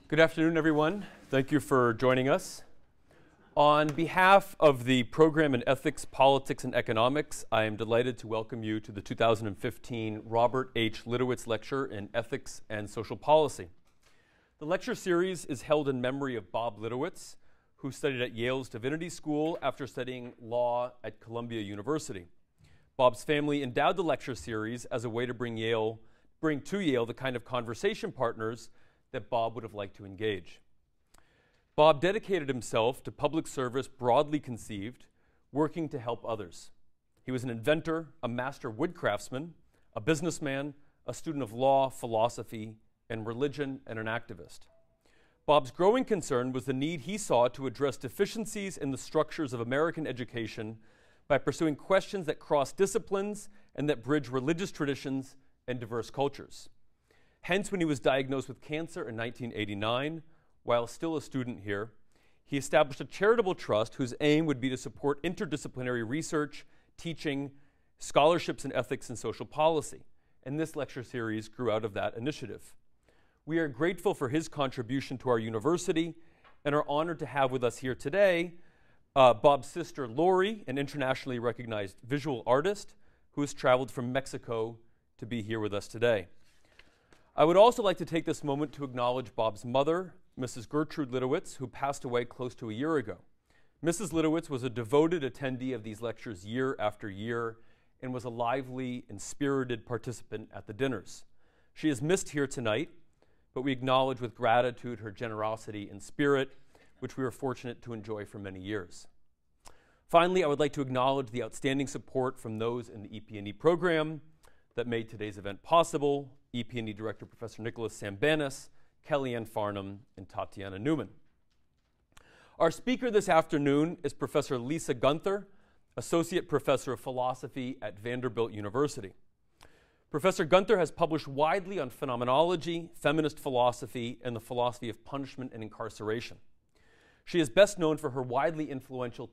Good afternoon, everyone. Thank you for joining us. On behalf of the program in Ethics, Politics, and Economics, I am delighted to welcome you to the 2015 Robert H. Litowitz Lecture in Ethics and Social Policy. The lecture series is held in memory of Bob Litowitz, who studied at Yale's Divinity School after studying law at Columbia University. Bob's family endowed the lecture series as a way to bring to Yale the kind of conversation partners that Bob would have liked to engage. Bob dedicated himself to public service broadly conceived, working to help others. He was an inventor, a master woodcraftsman, a businessman, a student of law, philosophy, and religion, and an activist. Bob's growing concern was the need he saw to address deficiencies in the structures of American education by pursuing questions that cross disciplines and that bridge religious traditions and diverse cultures. Hence, when he was diagnosed with cancer in 1989, while still a student here, he established a charitable trust whose aim would be to support interdisciplinary research, teaching, scholarships in ethics and social policy. And this lecture series grew out of that initiative. We are grateful for his contribution to our university and are honored to have with us here today Bob's sister, Lori, an internationally recognized visual artist who has traveled from Mexico to be here with us today. I would also like to take this moment to acknowledge Bob's mother, Mrs. Gertrude Litowitz, who passed away close to a year ago. Mrs. Litowitz was a devoted attendee of these lectures year after year and was a lively and spirited participant at the dinners. She is missed here tonight, but we acknowledge with gratitude her generosity and spirit, which we were fortunate to enjoy for many years. Finally, I would like to acknowledge the outstanding support from those in the EP&E program that made today's event possible: EP&E Director Professor Nicholas Sambanis, Kellyanne Farnham, and Tatiana Newman. Our speaker this afternoon is Professor Lisa Gunther, Associate Professor of Philosophy at Vanderbilt University. Professor Gunther has published widely on phenomenology, feminist philosophy, and the philosophy of punishment and incarceration. She is best known for her widely influential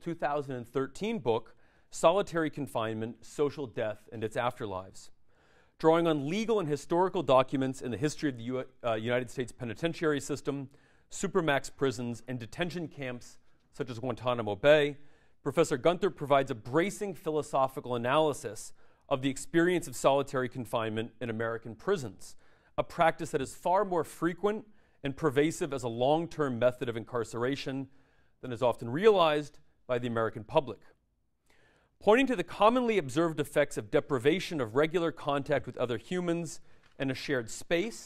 2013 book, Solitary Confinement, Social Death, and Its Afterlives. Drawing on legal and historical documents in the history of the United States penitentiary system, supermax prisons, and detention camps such as Guantanamo Bay, Professor Gunther provides a bracing philosophical analysis of the experience of solitary confinement in American prisons, a practice that is far more frequent and pervasive as a long-term method of incarceration than is often realized by the American public. Pointing to the commonly observed effects of deprivation of regular contact with other humans and a shared space,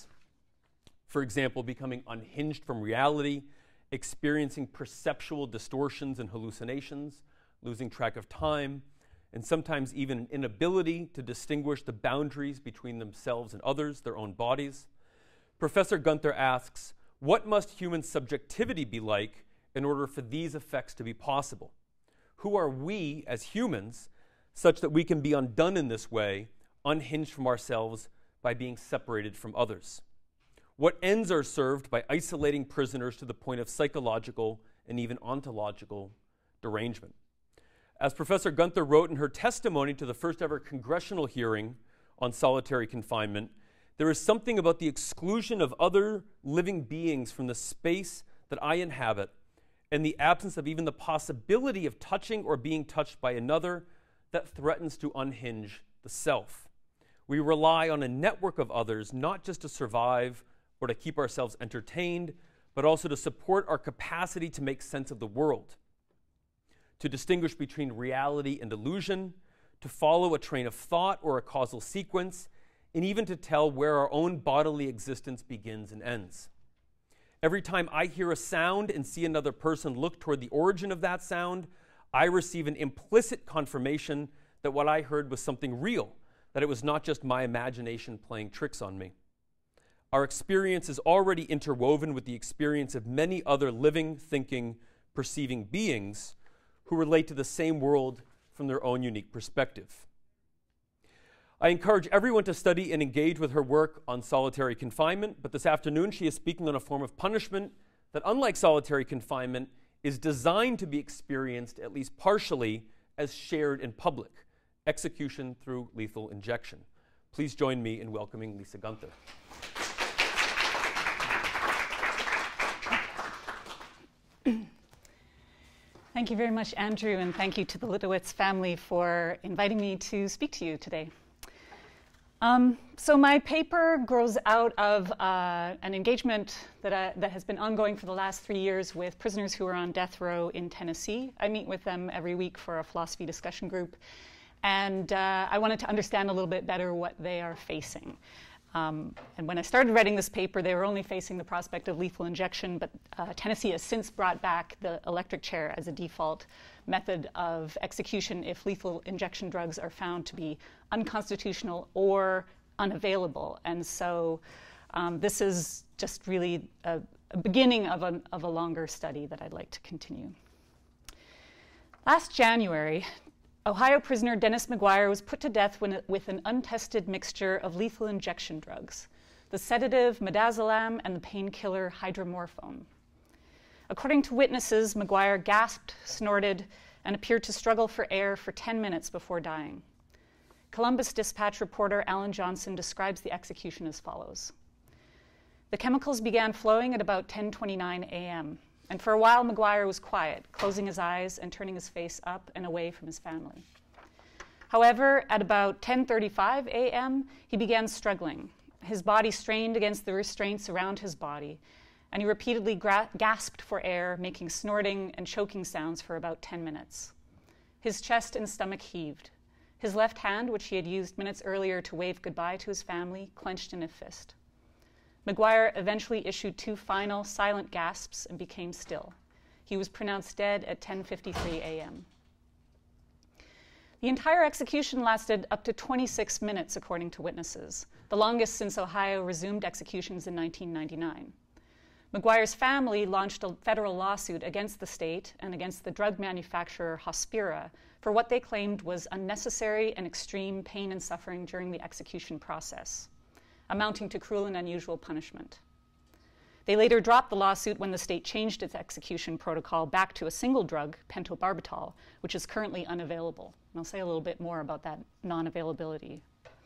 for example, becoming unhinged from reality, experiencing perceptual distortions and hallucinations, losing track of time, and sometimes even an inability to distinguish the boundaries between themselves and others, their own bodies, Professor Gunther asks, what must human subjectivity be like in order for these effects to be possible? Who are we as humans such that we can be undone in this way, unhinged from ourselves by being separated from others? What ends are served by isolating prisoners to the point of psychological and even ontological derangement? As Professor Gunther wrote in her testimony to the first ever congressional hearing on solitary confinement, there is something about the exclusion of other living beings from the space that I inhabit and the absence of even the possibility of touching or being touched by another that threatens to unhinge the self. We rely on a network of others not just to survive or to keep ourselves entertained, but also to support our capacity to make sense of the world, to distinguish between reality and illusion, to follow a train of thought or a causal sequence, and even to tell where our own bodily existence begins and ends. Every time I hear a sound and see another person look toward the origin of that sound, I receive an implicit confirmation that what I heard was something real, that it was not just my imagination playing tricks on me. Our experience is already interwoven with the experience of many other living, thinking, perceiving beings who relate to the same world from their own unique perspective. I encourage everyone to study and engage with her work on solitary confinement, but this afternoon she is speaking on a form of punishment that, unlike solitary confinement, is designed to be experienced, at least partially, as shared in public, execution through lethal injection. Please join me in welcoming Lisa Gunther. Thank you very much, Andrew, and thank you to the Litowitz family for inviting me to speak to you today. So my paper grows out of an engagement that has been ongoing for the last 3 years with prisoners who are on death row in Tennessee. I meet with them every week for a philosophy discussion group, and I wanted to understand a little bit better what they are facing. And when I started writing this paper, they were only facing the prospect of lethal injection, but Tennessee has since brought back the electric chair as a default method of execution if lethal injection drugs are found to be unconstitutional or unavailable. And so this is just really a beginning of a longer study that I'd like to continue. Last January, Ohio prisoner Dennis McGuire was put to death with an untested mixture of lethal injection drugs, the sedative midazolam and the painkiller hydromorphone. According to witnesses, McGuire gasped, snorted, and appeared to struggle for air for 10 minutes before dying. Columbus Dispatch reporter Alan Johnson describes the execution as follows. The chemicals began flowing at about 10:29 a.m., and for a while McGuire was quiet, closing his eyes and turning his face up and away from his family. However, at about 10:35 a.m., he began struggling. His body strained against the restraints around his body, and he repeatedly gasped for air, making snorting and choking sounds for about 10 minutes. His chest and stomach heaved. His left hand, which he had used minutes earlier to wave goodbye to his family, clenched in a fist. McGuire eventually issued 2 final silent gasps and became still. He was pronounced dead at 10:53 a.m. The entire execution lasted up to 26 minutes, according to witnesses, the longest since Ohio resumed executions in 1999. McGuire's family launched a federal lawsuit against the state and against the drug manufacturer Hospira for what they claimed was unnecessary and extreme pain and suffering during the execution process, amounting to cruel and unusual punishment. They later dropped the lawsuit when the state changed its execution protocol back to a single drug, pentobarbital, which is currently unavailable. And I'll say a little bit more about that non-availability.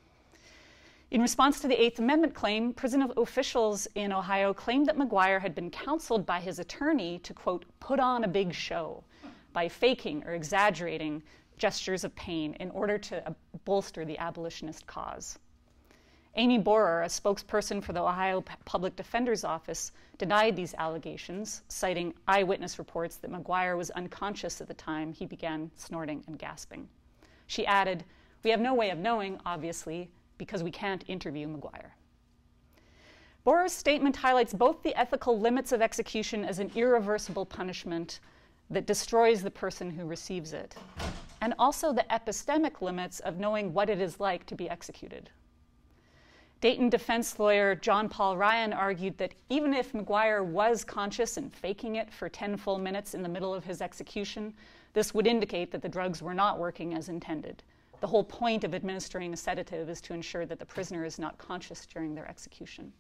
In response to the Eighth Amendment claim, prison officials in Ohio claimed that McGuire had been counseled by his attorney to, quote, put on a big show by faking or exaggerating gestures of pain in order to bolster the abolitionist cause. Amy Borer, a spokesperson for the Ohio Public Defender's Office, denied these allegations, citing eyewitness reports that McGuire was unconscious at the time he began snorting and gasping. She added, "We have no way of knowing, obviously, because we can't interview McGuire." Borer's statement highlights both the ethical limits of execution as an irreversible punishment that destroys the person who receives it, and also the epistemic limits of knowing what it is like to be executed. Dayton defense lawyer John Paul Ryan argued that even if McGuire was conscious and faking it for 10 full minutes in the middle of his execution, this would indicate that the drugs were not working as intended. The whole point of administering a sedative is to ensure that the prisoner is not conscious during their execution.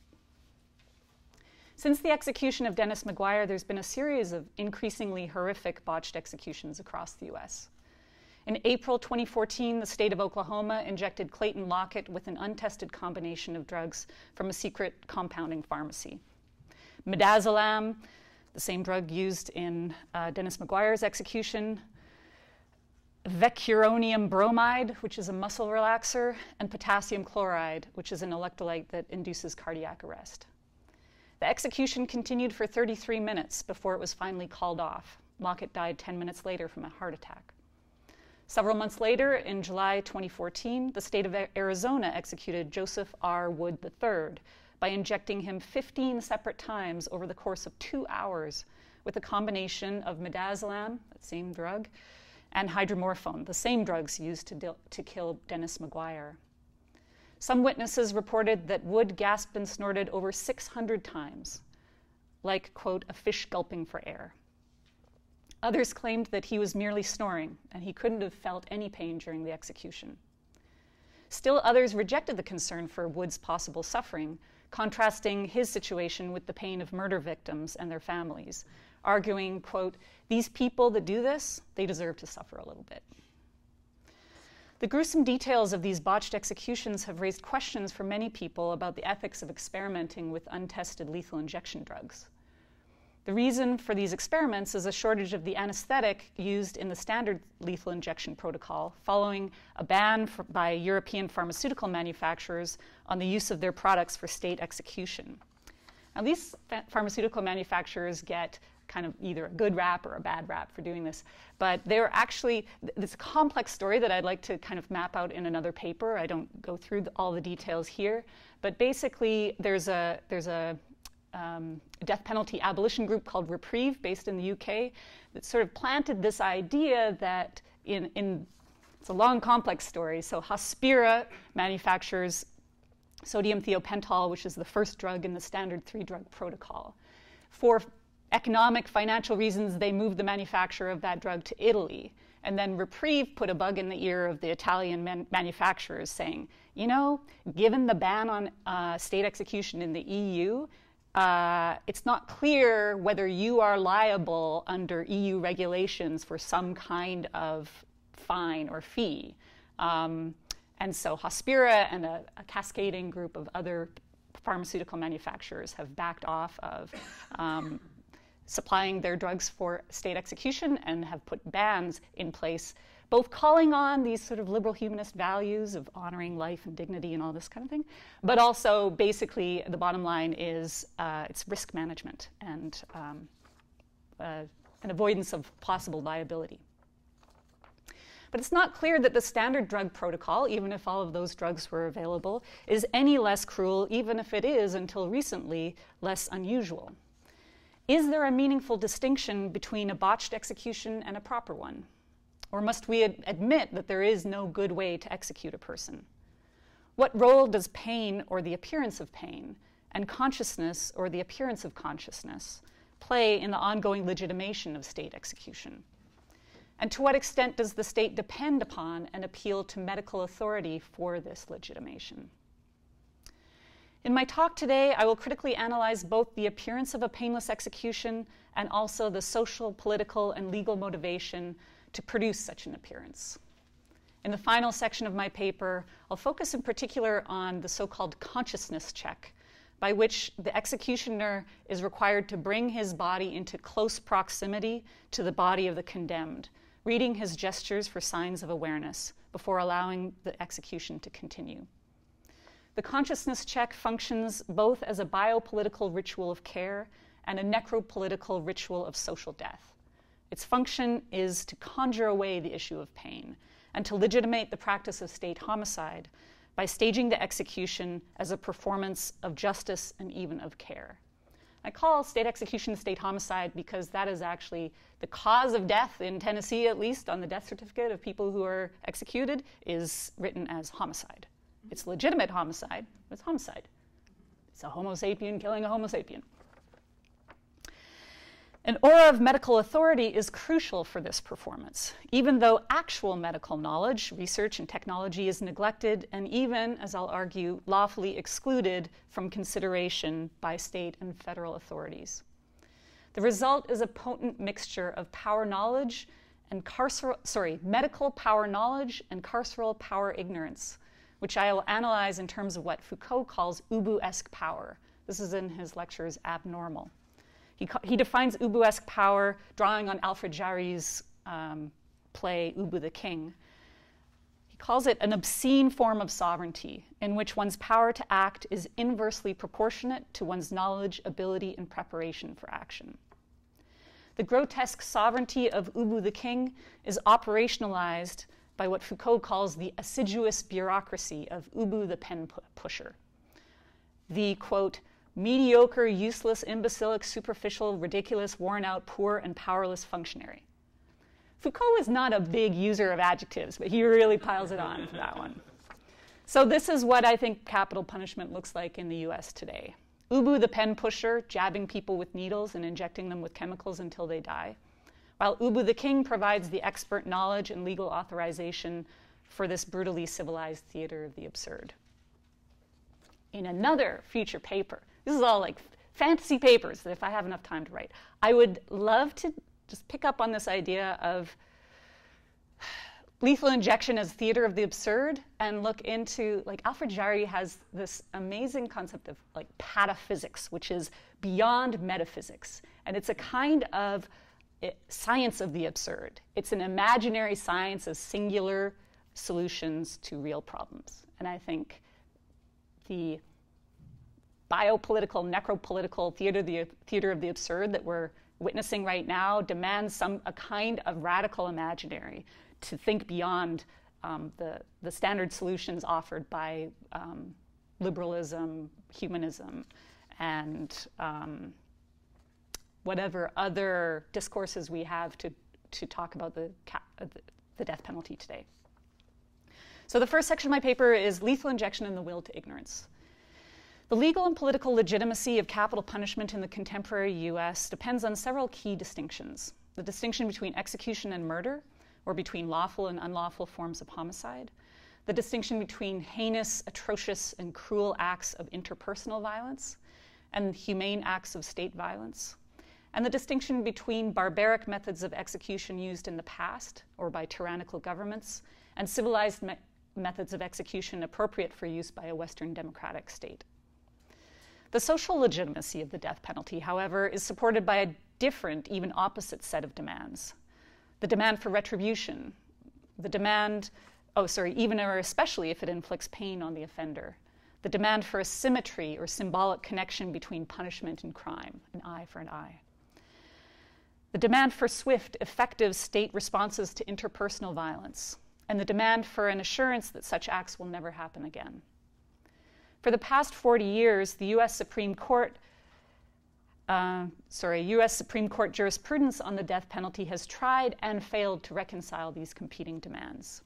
Since the execution of Dennis McGuire, there's been a series of increasingly horrific botched executions across the US. In April 2014, the state of Oklahoma injected Clayton Lockett with an untested combination of drugs from a secret compounding pharmacy. Midazolam, the same drug used in Dennis McGuire's execution, vecuronium bromide, which is a muscle relaxer, and potassium chloride, which is an electrolyte that induces cardiac arrest. The execution continued for 33 minutes before it was finally called off. Lockett died 10 minutes later from a heart attack. Several months later, in July 2014, the state of Arizona executed Joseph R. Wood III by injecting him 15 separate times over the course of 2 hours with a combination of midazolam, that same drug, and hydromorphone, the same drugs used to kill Dennis McGuire. Some witnesses reported that Wood gasped and snorted over 600 times, like, quote, a fish gulping for air. Others claimed that he was merely snoring and he couldn't have felt any pain during the execution. Still others rejected the concern for Wood's possible suffering, contrasting his situation with the pain of murder victims and their families, arguing, quote, these people that do this, they deserve to suffer a little bit. The gruesome details of these botched executions have raised questions for many people about the ethics of experimenting with untested lethal injection drugs. The reason for these experiments is a shortage of the anesthetic used in the standard lethal injection protocol following a ban by European pharmaceutical manufacturers on the use of their products for state execution. Now, these pharmaceutical manufacturers get kind of either a good rap or a bad rap for doing this, but they're actually, it's a complex story that I'd like to kind of map out in another paper. I don't go through all the details here, but basically there's a death penalty abolition group called Reprieve based in the UK that sort of planted this idea that it's a long complex story. So Hospira manufactures sodium thiopental, which is the first drug in the standard 3-drug protocol. For economic, financial reasons, they moved the manufacture of that drug to Italy. And then Reprieve put a bug in the ear of the Italian manufacturers saying, you know, given the ban on state execution in the EU, it's not clear whether you are liable under EU regulations for some kind of fine or fee. And so Hospira and a cascading group of other pharmaceutical manufacturers have backed off of supplying their drugs for state execution and have put bans in place, both calling on these sort of liberal humanist values of honoring life and dignity and all this kind of thing, but also basically the bottom line is it's risk management and an avoidance of possible liability. But it's not clear that the standard drug protocol, even if all of those drugs were available, is any less cruel, even if it is, until recently, less unusual. Is there a meaningful distinction between a botched execution and a proper one? Or must we admit that there is no good way to execute a person? What role does pain or the appearance of pain, and consciousness or the appearance of consciousness, play in the ongoing legitimation of state execution? And to what extent does the state depend upon and appeal to medical authority for this legitimation? In my talk today, I will critically analyze both the appearance of a painless execution and also the social, political, and legal motivation to produce such an appearance. In the final section of my paper, I'll focus in particular on the so-called consciousness check, by which the executioner is required to bring his body into close proximity to the body of the condemned, reading his gestures for signs of awareness before allowing the execution to continue. The consciousness check functions both as a biopolitical ritual of care and a necropolitical ritual of social death. Its function is to conjure away the issue of pain and to legitimate the practice of state homicide by staging the execution as a performance of justice and even of care. I call state execution state homicide because that is actually the cause of death in Tennessee, at least on the death certificate of people who are executed, is written as homicide. It's legitimate homicide, but it's homicide. It's a Homo sapien killing a Homo sapien. An aura of medical authority is crucial for this performance, even though actual medical knowledge, research, and technology is neglected and even, as I'll argue, lawfully excluded from consideration by state and federal authorities. The result is a potent mixture of power knowledge and medical power knowledge and carceral power ignorance, which I will analyze in terms of what Foucault calls Ubu-esque power. This is in his lectures Abnormal. He defines Ubu-esque power, drawing on Alfred Jarry's play Ubu the King. He calls it an obscene form of sovereignty in which one's power to act is inversely proportionate to one's knowledge, ability, and preparation for action. The grotesque sovereignty of Ubu the King is operationalized by what Foucault calls the assiduous bureaucracy of Ubu the pen pusher. The, quote, mediocre, useless, imbecilic, superficial, ridiculous, worn-out, poor, and powerless functionary. Foucault is not a big user of adjectives, but he really piles it on for that one. So this is what I think capital punishment looks like in the US today. Ubu the pen pusher, jabbing people with needles and injecting them with chemicals until they die, while Ubu the King provides the expert knowledge and legal authorization for this brutally civilized theater of the absurd. In another future paper, this is all like fantasy papers that if I have enough time to write, I would love to just pick up on this idea of lethal injection as theater of the absurd and look into, like, Alfred Jarry has this amazing concept of like pataphysics, which is beyond metaphysics. And it's a kind of science of the absurd. It's an imaginary science of singular solutions to real problems. And I think the biopolitical, necropolitical theater of the absurd that we're witnessing right now demands a kind of radical imaginary to think beyond the standard solutions offered by liberalism, humanism, and whatever other discourses we have to talk about the death penalty today. So the first section of my paper is Lethal Injection and the Will to Ignorance. The legal and political legitimacy of capital punishment in the contemporary US depends on several key distinctions. The distinction between execution and murder, or between lawful and unlawful forms of homicide. The distinction between heinous, atrocious, and cruel acts of interpersonal violence and humane acts of state violence. And the distinction between barbaric methods of execution used in the past or by tyrannical governments and civilized methods of execution appropriate for use by a Western democratic state. The social legitimacy of the death penalty, however, is supported by a different, even opposite set of demands. The demand for retribution, the demand, even or especially if it inflicts pain on the offender, the demand for a symmetry or symbolic connection between punishment and crime, an eye for an eye. The demand for swift, effective state responses to interpersonal violence, and the demand for an assurance that such acts will never happen again. For the past 40 years, the U.S. Supreme Court jurisprudence on the death penalty has tried and failed to reconcile these competing demands.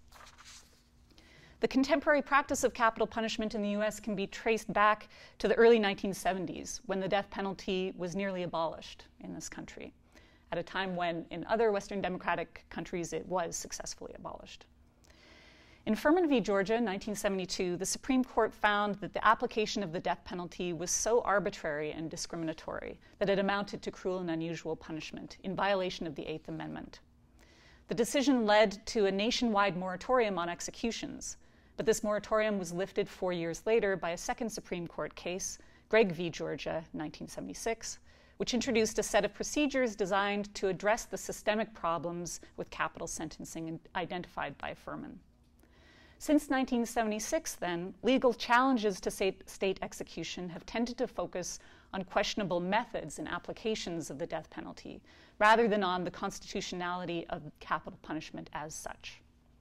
The contemporary practice of capital punishment in the US can be traced back to the early 1970s, when the death penalty was nearly abolished in this country, at a time when in other Western democratic countries it was successfully abolished. In Furman v. Georgia, 1972, the Supreme Court found that the application of the death penalty was so arbitrary and discriminatory that it amounted to cruel and unusual punishment in violation of the Eighth Amendment. The decision led to a nationwide moratorium on executions, but this moratorium was lifted 4 years later by a second Supreme Court case, Gregg v. Georgia, 1976, which introduced a set of procedures designed to address the systemic problems with capital sentencing identified by Furman. Since 1976, then, legal challenges to state execution have tended to focus on questionable methods and applications of the death penalty, rather than on the constitutionality of capital punishment as such.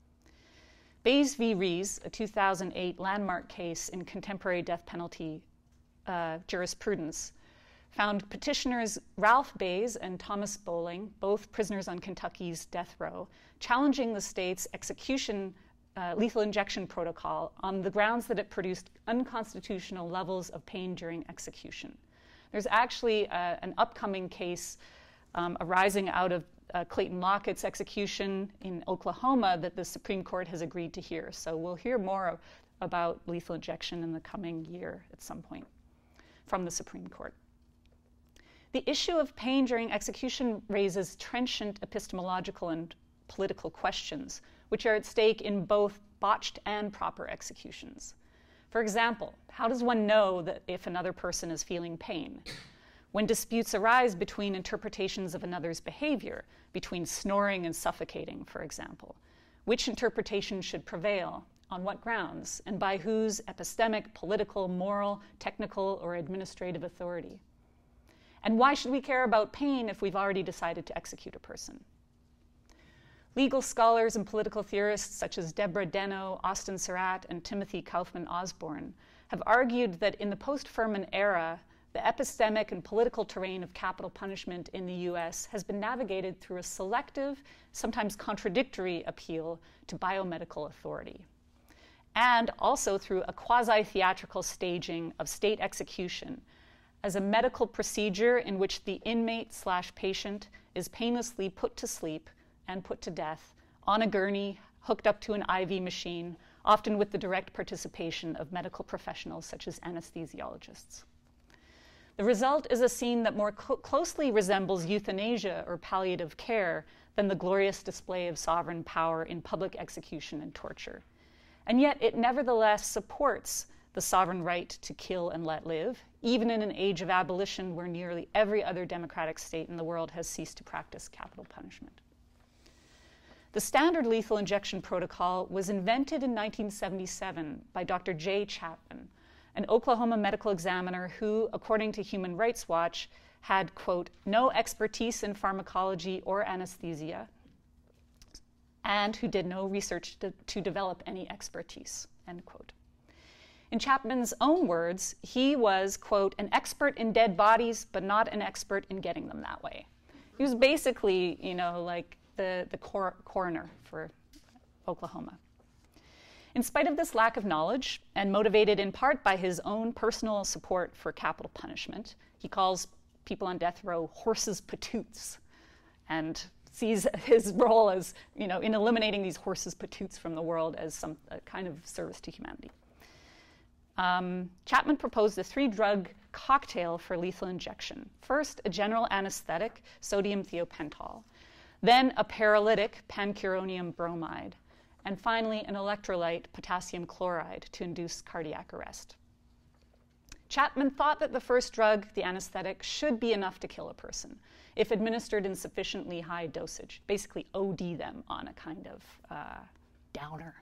Baze v. Rees, a 2008 landmark case in contemporary death penalty jurisprudence, found petitioners Ralph Baze and Thomas Bowling, both prisoners on Kentucky's death row, challenging the state's lethal injection protocol on the grounds that it produced unconstitutional levels of pain during execution. There's actually an upcoming case arising out of Clayton Lockett's execution in Oklahoma that the Supreme Court has agreed to hear. So we'll hear more about lethal injection in the coming year at some point from the Supreme Court. The issue of pain during execution raises trenchant epistemological and political questions, which are at stake in both botched and proper executions. For example, how does one know that if another person is feeling pain? When disputes arise between interpretations of another's behavior, between snoring and suffocating, for example, which interpretation should prevail, on what grounds, and by whose epistemic, political, moral, technical, or administrative authority? And why should we care about pain if we've already decided to execute a person? Legal scholars and political theorists such as Deborah Deno, Austin Surratt, and Timothy Kaufman Osborne have argued that in the post-Furman era, the epistemic and political terrain of capital punishment in the US has been navigated through a selective, sometimes contradictory appeal to biomedical authority, and also through a quasi-theatrical staging of state execution as a medical procedure in which the inmate/patient is painlessly put to sleep and put to death on a gurney hooked up to an IV machine, often with the direct participation of medical professionals such as anesthesiologists. The result is a scene that more closely resembles euthanasia or palliative care than the glorious display of sovereign power in public execution and torture. And yet it nevertheless supports the sovereign right to kill and let live, even in an age of abolition where nearly every other democratic state in the world has ceased to practice capital punishment. The standard lethal injection protocol was invented in 1977 by Dr. J. Chapman, an Oklahoma medical examiner who, according to Human Rights Watch, had, quote, no expertise in pharmacology or anesthesia, and who did no research to develop any expertise, end quote. In Chapman's own words, he was, quote, an expert in dead bodies, but not an expert in getting them that way. He was basically, you know, like the coroner for Oklahoma. In spite of this lack of knowledge, and motivated in part by his own personal support for capital punishment, he calls people on death row horses patoots, and sees his role as, you know, in eliminating these horses patoots from the world as some kind of service to humanity. Chapman proposed a 3-drug cocktail for lethal injection. First, a general anesthetic, sodium thiopental, then a paralytic, pancuronium bromide, and finally an electrolyte, potassium chloride, to induce cardiac arrest. Chapman thought that the first drug, the anesthetic, should be enough to kill a person if administered in sufficiently high dosage, basically OD them on a kind of downer.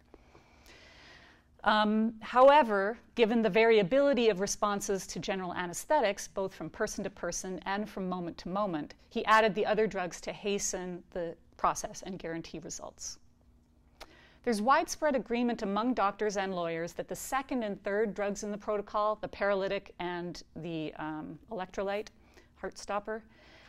However, given the variability of responses to general anesthetics, both from person to person and from moment to moment, he added the other drugs to hasten the process and guarantee results. There's widespread agreement among doctors and lawyers that the second and third drugs in the protocol, the paralytic and the electrolyte, heart stopper,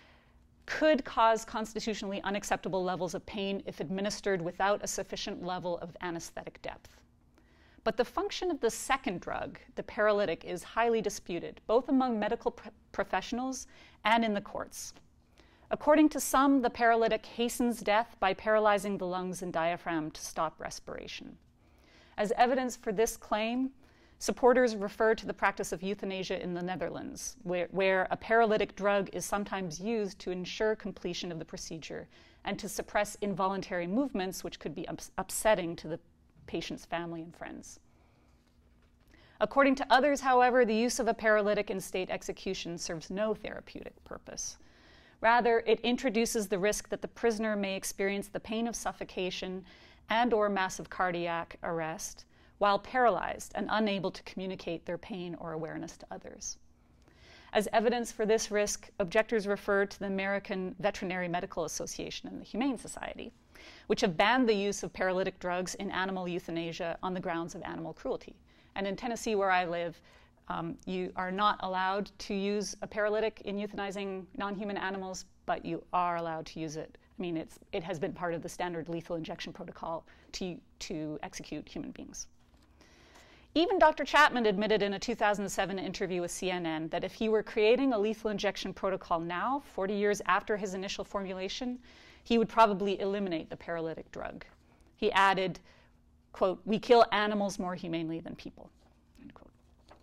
could cause constitutionally unacceptable levels of pain if administered without a sufficient level of anesthetic depth. But the function of the second drug, the paralytic, is highly disputed, both among medical professionals and in the courts. According to some, the paralytic hastens death by paralyzing the lungs and diaphragm to stop respiration. As evidence for this claim, supporters refer to the practice of euthanasia in the Netherlands, where a paralytic drug is sometimes used to ensure completion of the procedure and to suppress involuntary movements which could be upsetting to the patient's family and friends. According to others, however, the use of a paralytic in state execution serves no therapeutic purpose. Rather, it introduces the risk that the prisoner may experience the pain of suffocation and/or massive cardiac arrest while paralyzed and unable to communicate their pain or awareness to others. As evidence for this risk, objectors refer to the American Veterinary Medical Association and the Humane Society, which have banned the use of paralytic drugs in animal euthanasia on the grounds of animal cruelty. And in Tennessee, where I live, you are not allowed to use a paralytic in euthanizing non-human animals, but you are allowed to use it. I mean, it has been part of the standard lethal injection protocol to execute human beings. Even Dr. Chapman admitted in a 2007 interview with CNN that if he were creating a lethal injection protocol now, 40 years after his initial formulation, he would probably eliminate the paralytic drug. He added, quote, "We kill animals more humanely than people," end quote.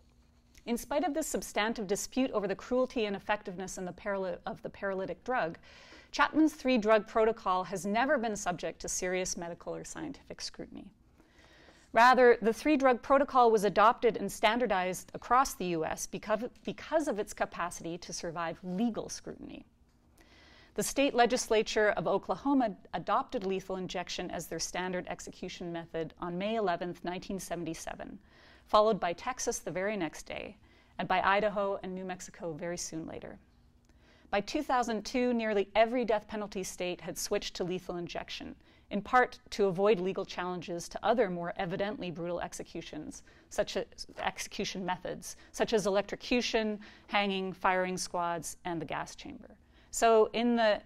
In spite of this substantive dispute over the cruelty and effectiveness of the paralytic drug, Chapman's 3-drug protocol has never been subject to serious medical or scientific scrutiny. Rather, the 3-drug protocol was adopted and standardized across the US because of its capacity to survive legal scrutiny. The state legislature of Oklahoma adopted lethal injection as their standard execution method on May 11, 1977, followed by Texas the very next day, and by Idaho and New Mexico very soon later. By 2002, nearly every death penalty state had switched to lethal injection, in part to avoid legal challenges to other more evidently brutal executions, such as execution methods, such as electrocution, hanging, firing squads, and the gas chamber. So in the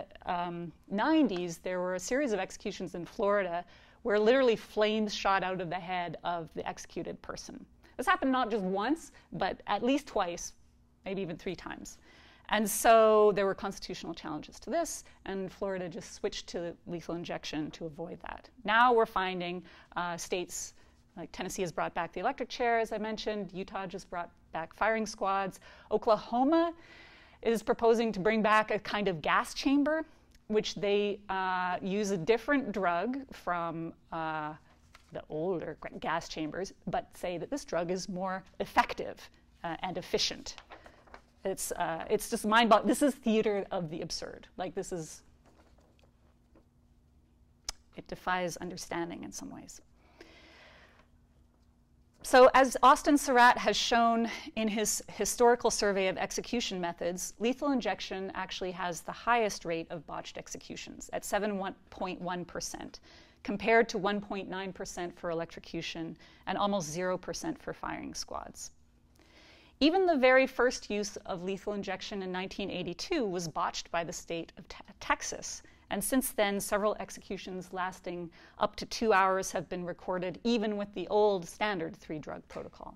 90s, there were a series of executions in Florida where literally flames shot out of the head of the executed person. This happened not just once, but at least twice, maybe even 3 times. And so there were constitutional challenges to this, and Florida just switched to lethal injection to avoid that. Now we're finding states like Tennessee has brought back the electric chair, as I mentioned. Utah just brought back firing squads. Oklahoma is proposing to bring back a kind of gas chamber which they use a different drug from the older gas chambers, but say that this drug is more effective and efficient. It's just mind-boggling. This is theater of the absurd. Like, this is, it defies understanding in some ways. So as Austin Surratt has shown in his historical survey of execution methods, lethal injection actually has the highest rate of botched executions at 7.1%, compared to 1.9% for electrocution and almost 0% for firing squads. Even the very first use of lethal injection in 1982 was botched by the state of Texas. And since then, several executions lasting up to 2 hours have been recorded, even with the old standard 3-drug protocol.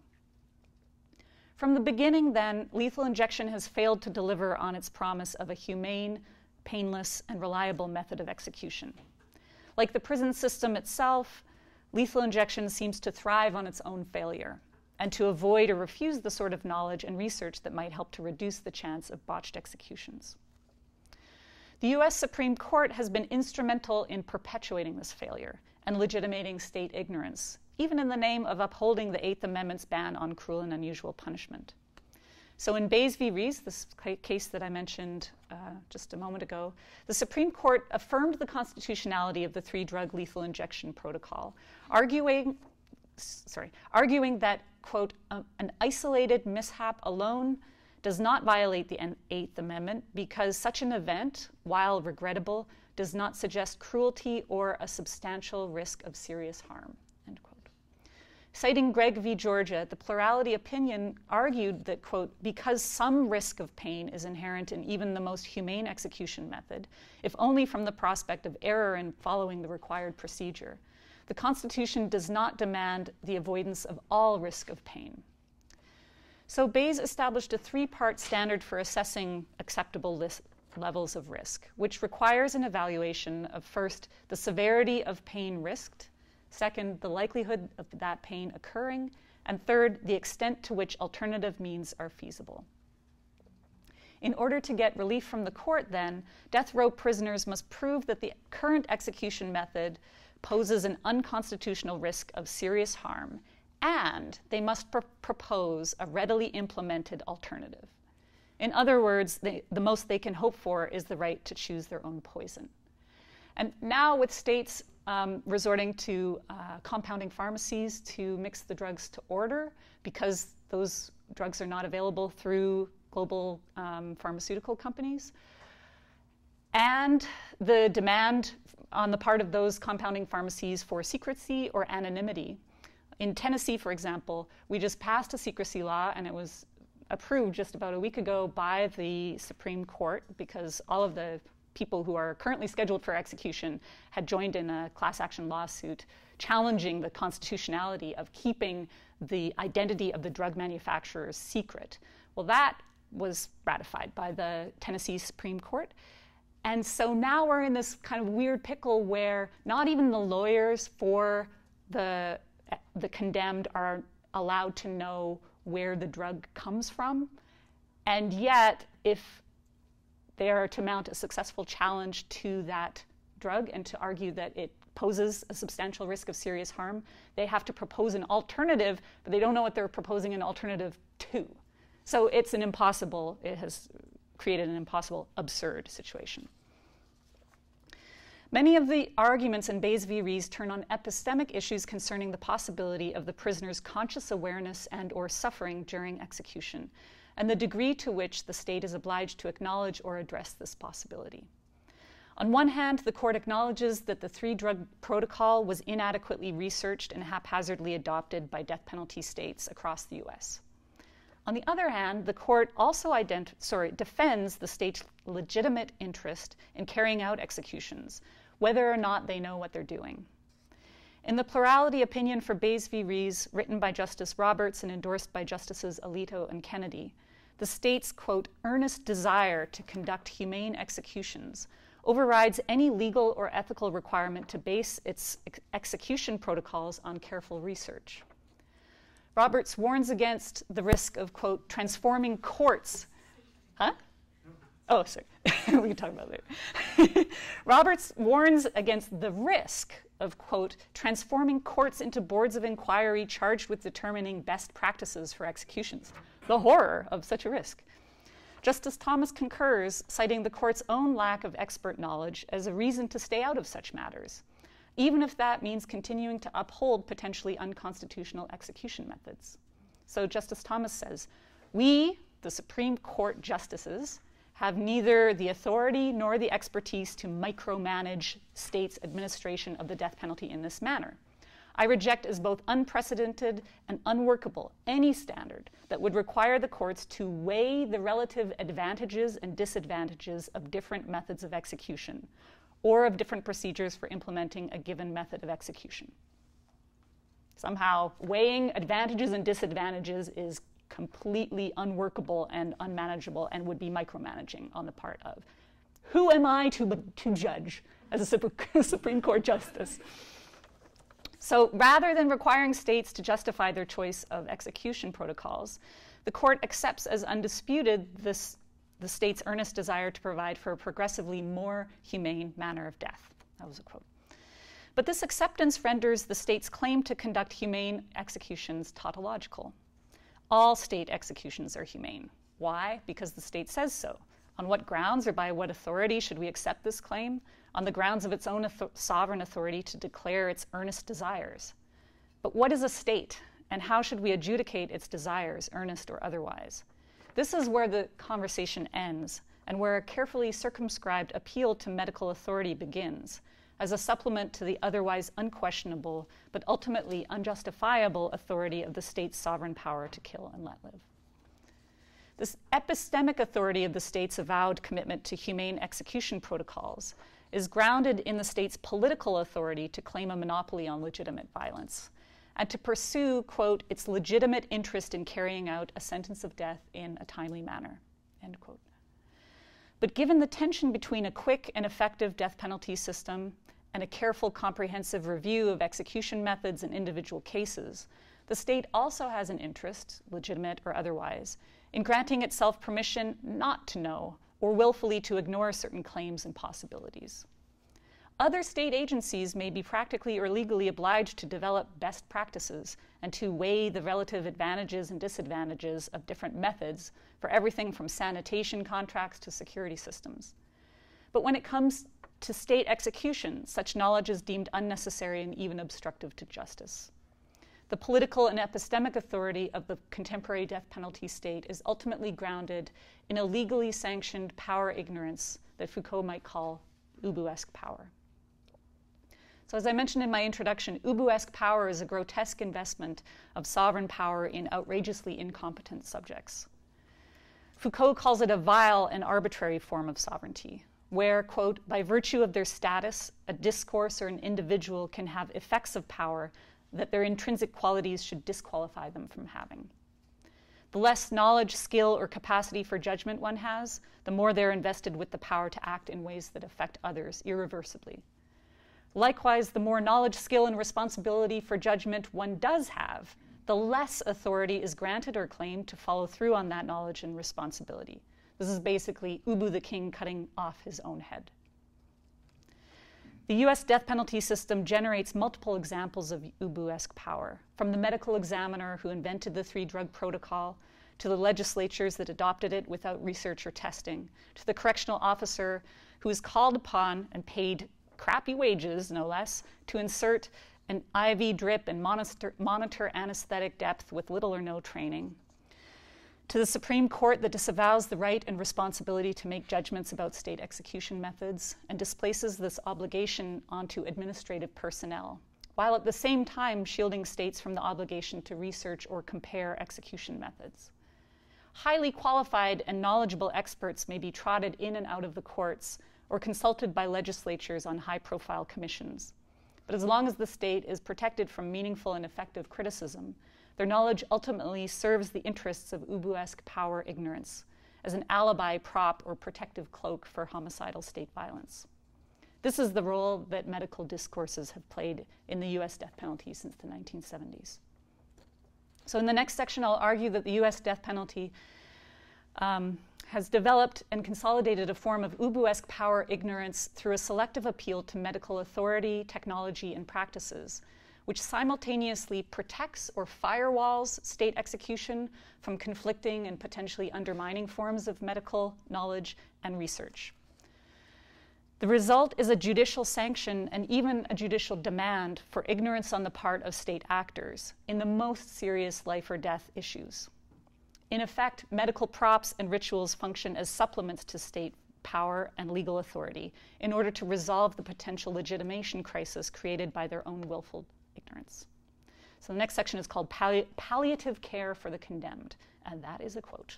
From the beginning, then, lethal injection has failed to deliver on its promise of a humane, painless, and reliable method of execution. Like the prison system itself, lethal injection seems to thrive on its own failure and to avoid or refuse the sort of knowledge and research that might help to reduce the chance of botched executions. The US Supreme Court has been instrumental in perpetuating this failure and legitimating state ignorance, even in the name of upholding the Eighth Amendment's ban on cruel and unusual punishment. So in Baze v. Rees, this case that I mentioned just a moment ago, the Supreme Court affirmed the constitutionality of the 3-drug lethal injection protocol, arguing that, quote, an isolated mishap alone does not violate the Eighth Amendment because such an event, while regrettable, does not suggest cruelty or a substantial risk of serious harm, end quote. Citing Gregg v. Georgia, the plurality opinion argued that, quote, because some risk of pain is inherent in even the most humane execution method, if only from the prospect of error in following the required procedure, the Constitution does not demand the avoidance of all risk of pain. So Baze established a 3-part standard for assessing acceptable levels of risk, which requires an evaluation of, first, the severity of pain risked, second, the likelihood of that pain occurring, and third, the extent to which alternative means are feasible. In order to get relief from the court, then, death row prisoners must prove that the current execution method poses an unconstitutional risk of serious harm, and they must propose a readily implemented alternative. In other words, the most they can hope for is the right to choose their own poison. And now with states resorting to compounding pharmacies to mix the drugs to order because those drugs are not available through global pharmaceutical companies, and the demand on the part of those compounding pharmacies for secrecy or anonymity. In Tennessee, for example, we just passed a secrecy law, and it was approved just about a week ago by the Supreme Court because all of the people who are currently scheduled for execution had joined in a class action lawsuit challenging the constitutionality of keeping the identity of the drug manufacturers secret. Well, that was ratified by the Tennessee Supreme Court. And so now we're in this kind of weird pickle where not even the lawyers for the condemned are allowed to know where the drug comes from. And yet, if they are to mount a successful challenge to that drug and to argue that it poses a substantial risk of serious harm, they have to propose an alternative, but they don't know what they're proposing an alternative to. So it has created an impossible, absurd situation. Many of the arguments in Baze v. Rees turn on epistemic issues concerning the possibility of the prisoner's conscious awareness and or suffering during execution, and the degree to which the state is obliged to acknowledge or address this possibility. On one hand, the court acknowledges that the 3-drug protocol was inadequately researched and haphazardly adopted by death penalty states across the US. On the other hand, the court also defends the state's legitimate interest in carrying out executions, whether or not they know what they're doing. In the plurality opinion for Baze v. Rees, written by Justice Roberts and endorsed by Justices Alito and Kennedy, the state's, quote, earnest desire to conduct humane executions overrides any legal or ethical requirement to base its execution protocols on careful research. Roberts warns against the risk of, quote, transforming courts. Huh? Oh, sorry. We can talk about it. Roberts warns against the risk of, quote, transforming courts into boards of inquiry charged with determining best practices for executions. The horror of such a risk. Justice Thomas concurs, citing the court's own lack of expert knowledge as a reason to stay out of such matters, even if that means continuing to uphold potentially unconstitutional execution methods. So Justice Thomas says, we, the Supreme Court justices, have neither the authority nor the expertise to micromanage states' administration of the death penalty in this manner. I reject as both unprecedented and unworkable any standard that would require the courts to weigh the relative advantages and disadvantages of different methods of execution, or of different procedures for implementing a given method of execution. Somehow, weighing advantages and disadvantages is completely unworkable and unmanageable and would be micromanaging on the part of. Who am I to judge as a Supreme Court justice? So rather than requiring states to justify their choice of execution protocols, the court accepts as undisputed the state's earnest desire to provide for a progressively more humane manner of death. That was a quote. But this acceptance renders the state's claim to conduct humane executions tautological. All state executions are humane. Why? Because the state says so. On what grounds or by what authority should we accept this claim? On the grounds of its own sovereign authority to declare its earnest desires. But what is a state, and how should we adjudicate its desires, earnest or otherwise? This is where the conversation ends, and where a carefully circumscribed appeal to medical authority begins, as a supplement to the otherwise unquestionable but ultimately unjustifiable authority of the state's sovereign power to kill and let live. This epistemic authority of the state's avowed commitment to humane execution protocols is grounded in the state's political authority to claim a monopoly on legitimate violence and to pursue, quote, its legitimate interest in carrying out a sentence of death in a timely manner, end quote. But given the tension between a quick and effective death penalty system and a careful, comprehensive review of execution methods in individual cases, the state also has an interest, legitimate or otherwise, in granting itself permission not to know or willfully to ignore certain claims and possibilities. Other state agencies may be practically or legally obliged to develop best practices and to weigh the relative advantages and disadvantages of different methods for everything from sanitation contracts to security systems. But when it comes to state execution, such knowledge is deemed unnecessary and even obstructive to justice. The political and epistemic authority of the contemporary death penalty state is ultimately grounded in a legally sanctioned power ignorance that Foucault might call Ubu-esque power. So as I mentioned in my introduction, Ubu-esque power is a grotesque investment of sovereign power in outrageously incompetent subjects. Foucault calls it a vile and arbitrary form of sovereignty, where, quote, by virtue of their status, a discourse or an individual can have effects of power that their intrinsic qualities should disqualify them from having. The less knowledge, skill, or capacity for judgment one has, the more they're invested with the power to act in ways that affect others irreversibly. Likewise, the more knowledge, skill, and responsibility for judgment one does have, the less authority is granted or claimed to follow through on that knowledge and responsibility. This is basically Ubu the king cutting off his own head. The US death penalty system generates multiple examples of Ubu-esque power, from the medical examiner who invented the 3-drug protocol, to the legislatures that adopted it without research or testing, to the correctional officer who is called upon and paid crappy wages, no less, to insert an IV drip and monitor anesthetic depth with little or no training, to the Supreme Court that disavows the right and responsibility to make judgments about state execution methods and displaces this obligation onto administrative personnel, while at the same time shielding states from the obligation to research or compare execution methods. Highly qualified and knowledgeable experts may be trotted in and out of the courts or consulted by legislatures on high-profile commissions. But as long as the state is protected from meaningful and effective criticism, their knowledge ultimately serves the interests of Ubu-esque power ignorance as an alibi, prop, or protective cloak for homicidal state violence. This is the role that medical discourses have played in the US death penalty since the 1970s. So in the next section, I'll argue that the US death penalty has developed and consolidated a form of Ubu-esque power ignorance through a selective appeal to medical authority, technology, and practices, which simultaneously protects or firewalls state execution from conflicting and potentially undermining forms of medical knowledge and research. The result is a judicial sanction and even a judicial demand for ignorance on the part of state actors in the most serious life or death issues. In effect, medical props and rituals function as supplements to state power and legal authority in order to resolve the potential legitimation crisis created by their own willful ignorance. So the next section is called Palliative Care for the Condemned, and that is a quote.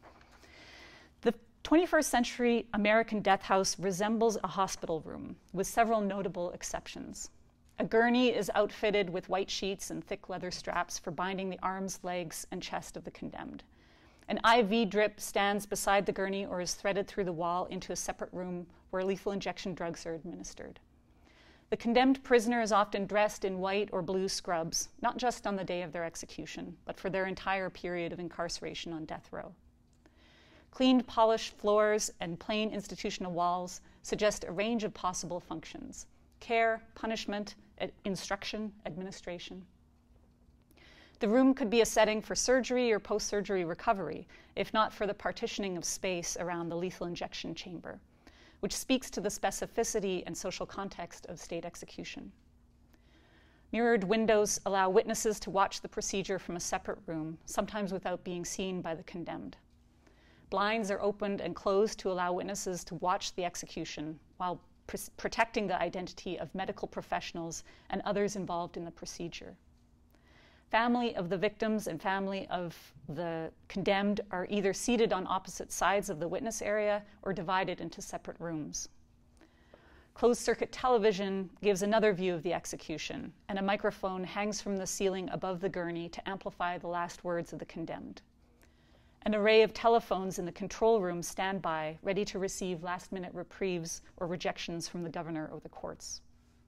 The 21st century American death house resembles a hospital room, with several notable exceptions. A gurney is outfitted with white sheets and thick leather straps for binding the arms, legs, and chest of the condemned. An IV drip stands beside the gurney or is threaded through the wall into a separate room where lethal injection drugs are administered. The condemned prisoner is often dressed in white or blue scrubs, not just on the day of their execution, but for their entire period of incarceration on death row. Cleaned, polished floors and plain institutional walls suggest a range of possible functions: care, punishment, instruction, administration. The room could be a setting for surgery or post-surgery recovery, if not for the partitioning of space around the lethal injection chamber, which speaks to the specificity and social context of state execution. Mirrored windows allow witnesses to watch the procedure from a separate room, sometimes without being seen by the condemned. Blinds are opened and closed to allow witnesses to watch the execution while protecting the identity of medical professionals and others involved in the procedure. Family of the victims and family of the condemned are either seated on opposite sides of the witness area or divided into separate rooms. Closed-circuit television gives another view of the execution, and a microphone hangs from the ceiling above the gurney to amplify the last words of the condemned. An array of telephones in the control room stand by, ready to receive last-minute reprieves or rejections from the governor or the courts.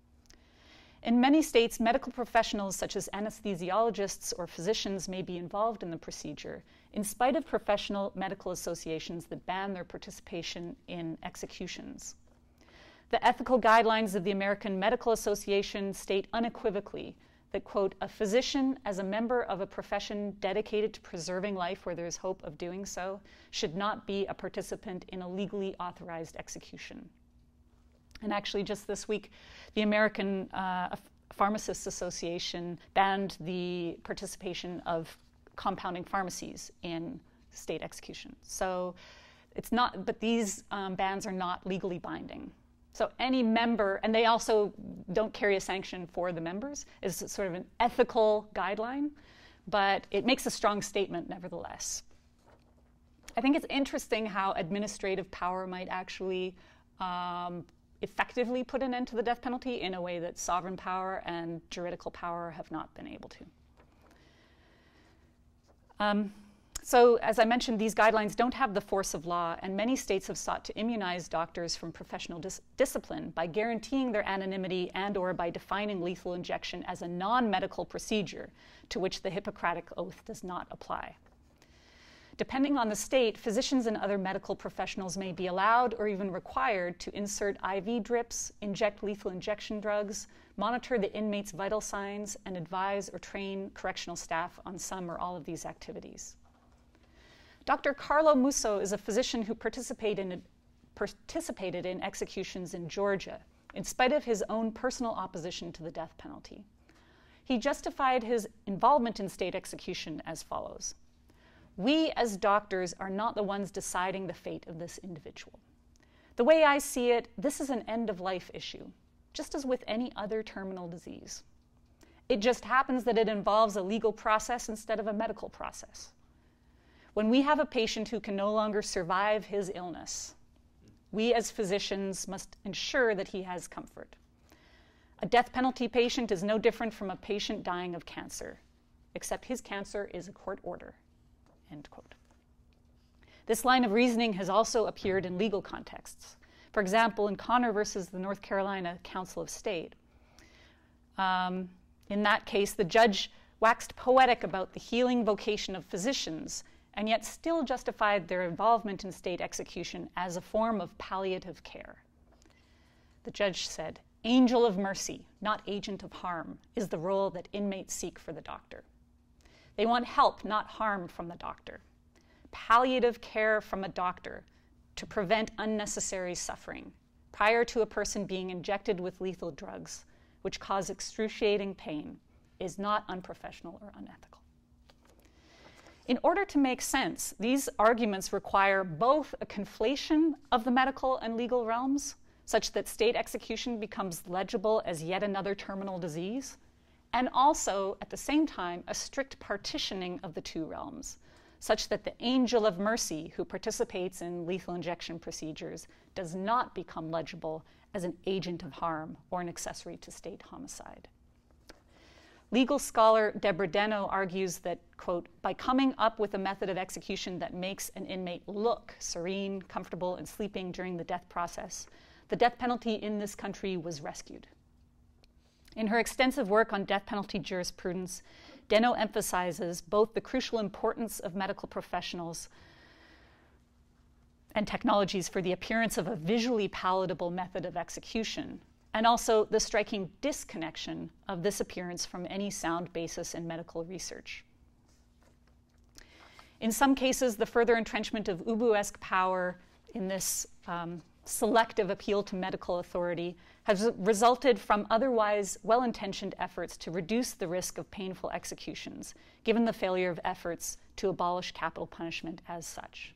In many states, medical professionals such as anesthesiologists or physicians may be involved in the procedure, in spite of professional medical associations that ban their participation in executions. The ethical guidelines of the American Medical Association state unequivocally that, quote, a physician as a member of a profession dedicated to preserving life where there is hope of doing so should not be a participant in a legally authorized execution. And actually, just this week, the American Pharmacists Association banned the participation of compounding pharmacies in state execution. So it's not, but these bans are not legally binding. So any member, and they also don't carry a sanction for the members, is sort of an ethical guideline, but it makes a strong statement nevertheless. I think it's interesting how administrative power might actually effectively put an end to the death penalty in a way that sovereign power and juridical power have not been able to. So as I mentioned, these guidelines don't have the force of law, and many states have sought to immunize doctors from professional discipline by guaranteeing their anonymity and or by defining lethal injection as a non-medical procedure to which the Hippocratic Oath does not apply. Depending on the state, physicians and other medical professionals may be allowed or even required to insert IV drips, inject lethal injection drugs, monitor the inmate's vital signs, and advise or train correctional staff on some or all of these activities. Dr. Carlo Musso is a physician who participated in executions in Georgia, in spite of his own personal opposition to the death penalty. He justified his involvement in state execution as follows. We as doctors are not the ones deciding the fate of this individual. The way I see it, this is an end-of-life issue, just as with any other terminal disease. It just happens that it involves a legal process instead of a medical process. When we have a patient who can no longer survive his illness, we as physicians must ensure that he has comfort. A death penalty patient is no different from a patient dying of cancer, except his cancer is a court order. End quote. This line of reasoning has also appeared in legal contexts. For example, in Connor versus the North Carolina Council of State. In that case, the judge waxed poetic about the healing vocation of physicians and yet still justified their involvement in state execution as a form of palliative care. The judge said, "Angel of mercy, not agent of harm, is the role that inmates seek for the doctor. They want help, not harm, from the doctor. Palliative care from a doctor to prevent unnecessary suffering prior to a person being injected with lethal drugs, which cause excruciating pain, is not unprofessional or unethical." In order to make sense, these arguments require both a conflation of the medical and legal realms, such that state execution becomes legible as yet another terminal disease, and also, at the same time, a strict partitioning of the two realms, such that the angel of mercy who participates in lethal injection procedures does not become legible as an agent of harm or an accessory to state homicide. Legal scholar Deborah Deno argues that, quote, "by coming up with a method of execution that makes an inmate look serene, comfortable, and sleeping during the death process, the death penalty in this country was rescued." In her extensive work on death penalty jurisprudence, Deno emphasizes both the crucial importance of medical professionals and technologies for the appearance of a visually palatable method of execution, and also the striking disconnection of this appearance from any sound basis in medical research. In some cases, the further entrenchment of Ubu-esque power in this selective appeal to medical authority has resulted from otherwise well-intentioned efforts to reduce the risk of painful executions, given the failure of efforts to abolish capital punishment as such.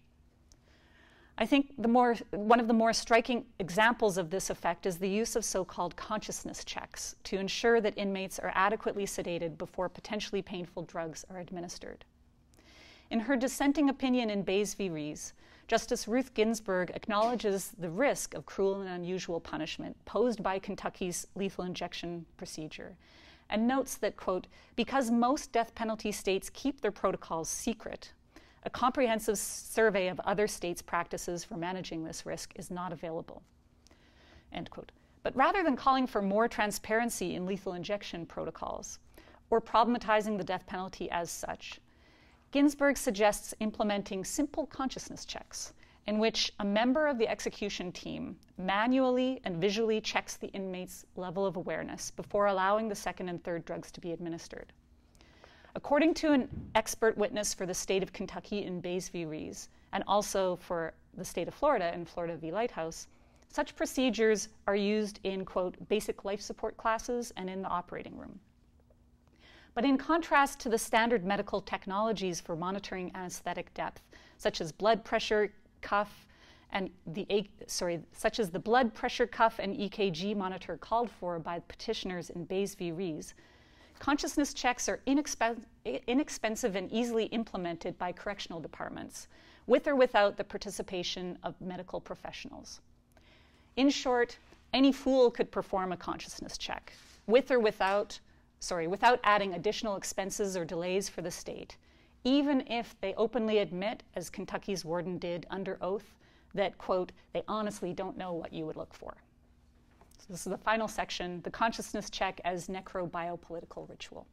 I think one of the more striking examples of this effect is the use of so-called consciousness checks to ensure that inmates are adequately sedated before potentially painful drugs are administered. In her dissenting opinion in Baze v. Rees, Justice Ruth Ginsburg acknowledges the risk of cruel and unusual punishment posed by Kentucky's lethal injection procedure, and notes that, quote, "because most death penalty states keep their protocols secret, a comprehensive survey of other states' practices for managing this risk is not available," end quote. But rather than calling for more transparency in lethal injection protocols or problematizing the death penalty as such, Ginsburg suggests implementing simple consciousness checks in which a member of the execution team manually and visually checks the inmate's level of awareness before allowing the second and third drugs to be administered. According to an expert witness for the state of Kentucky in Baze v. Rees, and also for the state of Florida in Florida v. Lighthouse, such procedures are used in, quote, "basic life support classes and in the operating room." But in contrast to the standard medical technologies for monitoring anesthetic depth, such as blood pressure cuff and such as the blood pressure cuff and EKG monitor called for by petitioners in Baze v. Rees, consciousness checks are inexpensive and easily implemented by correctional departments, with or without the participation of medical professionals. In short, any fool could perform a consciousness check, without adding additional expenses or delays for the state, even if they openly admit, as Kentucky's warden did under oath, that, quote, "they honestly don't know what you would look for." So this is the final section, the consciousness check as necro-biopolitical ritual.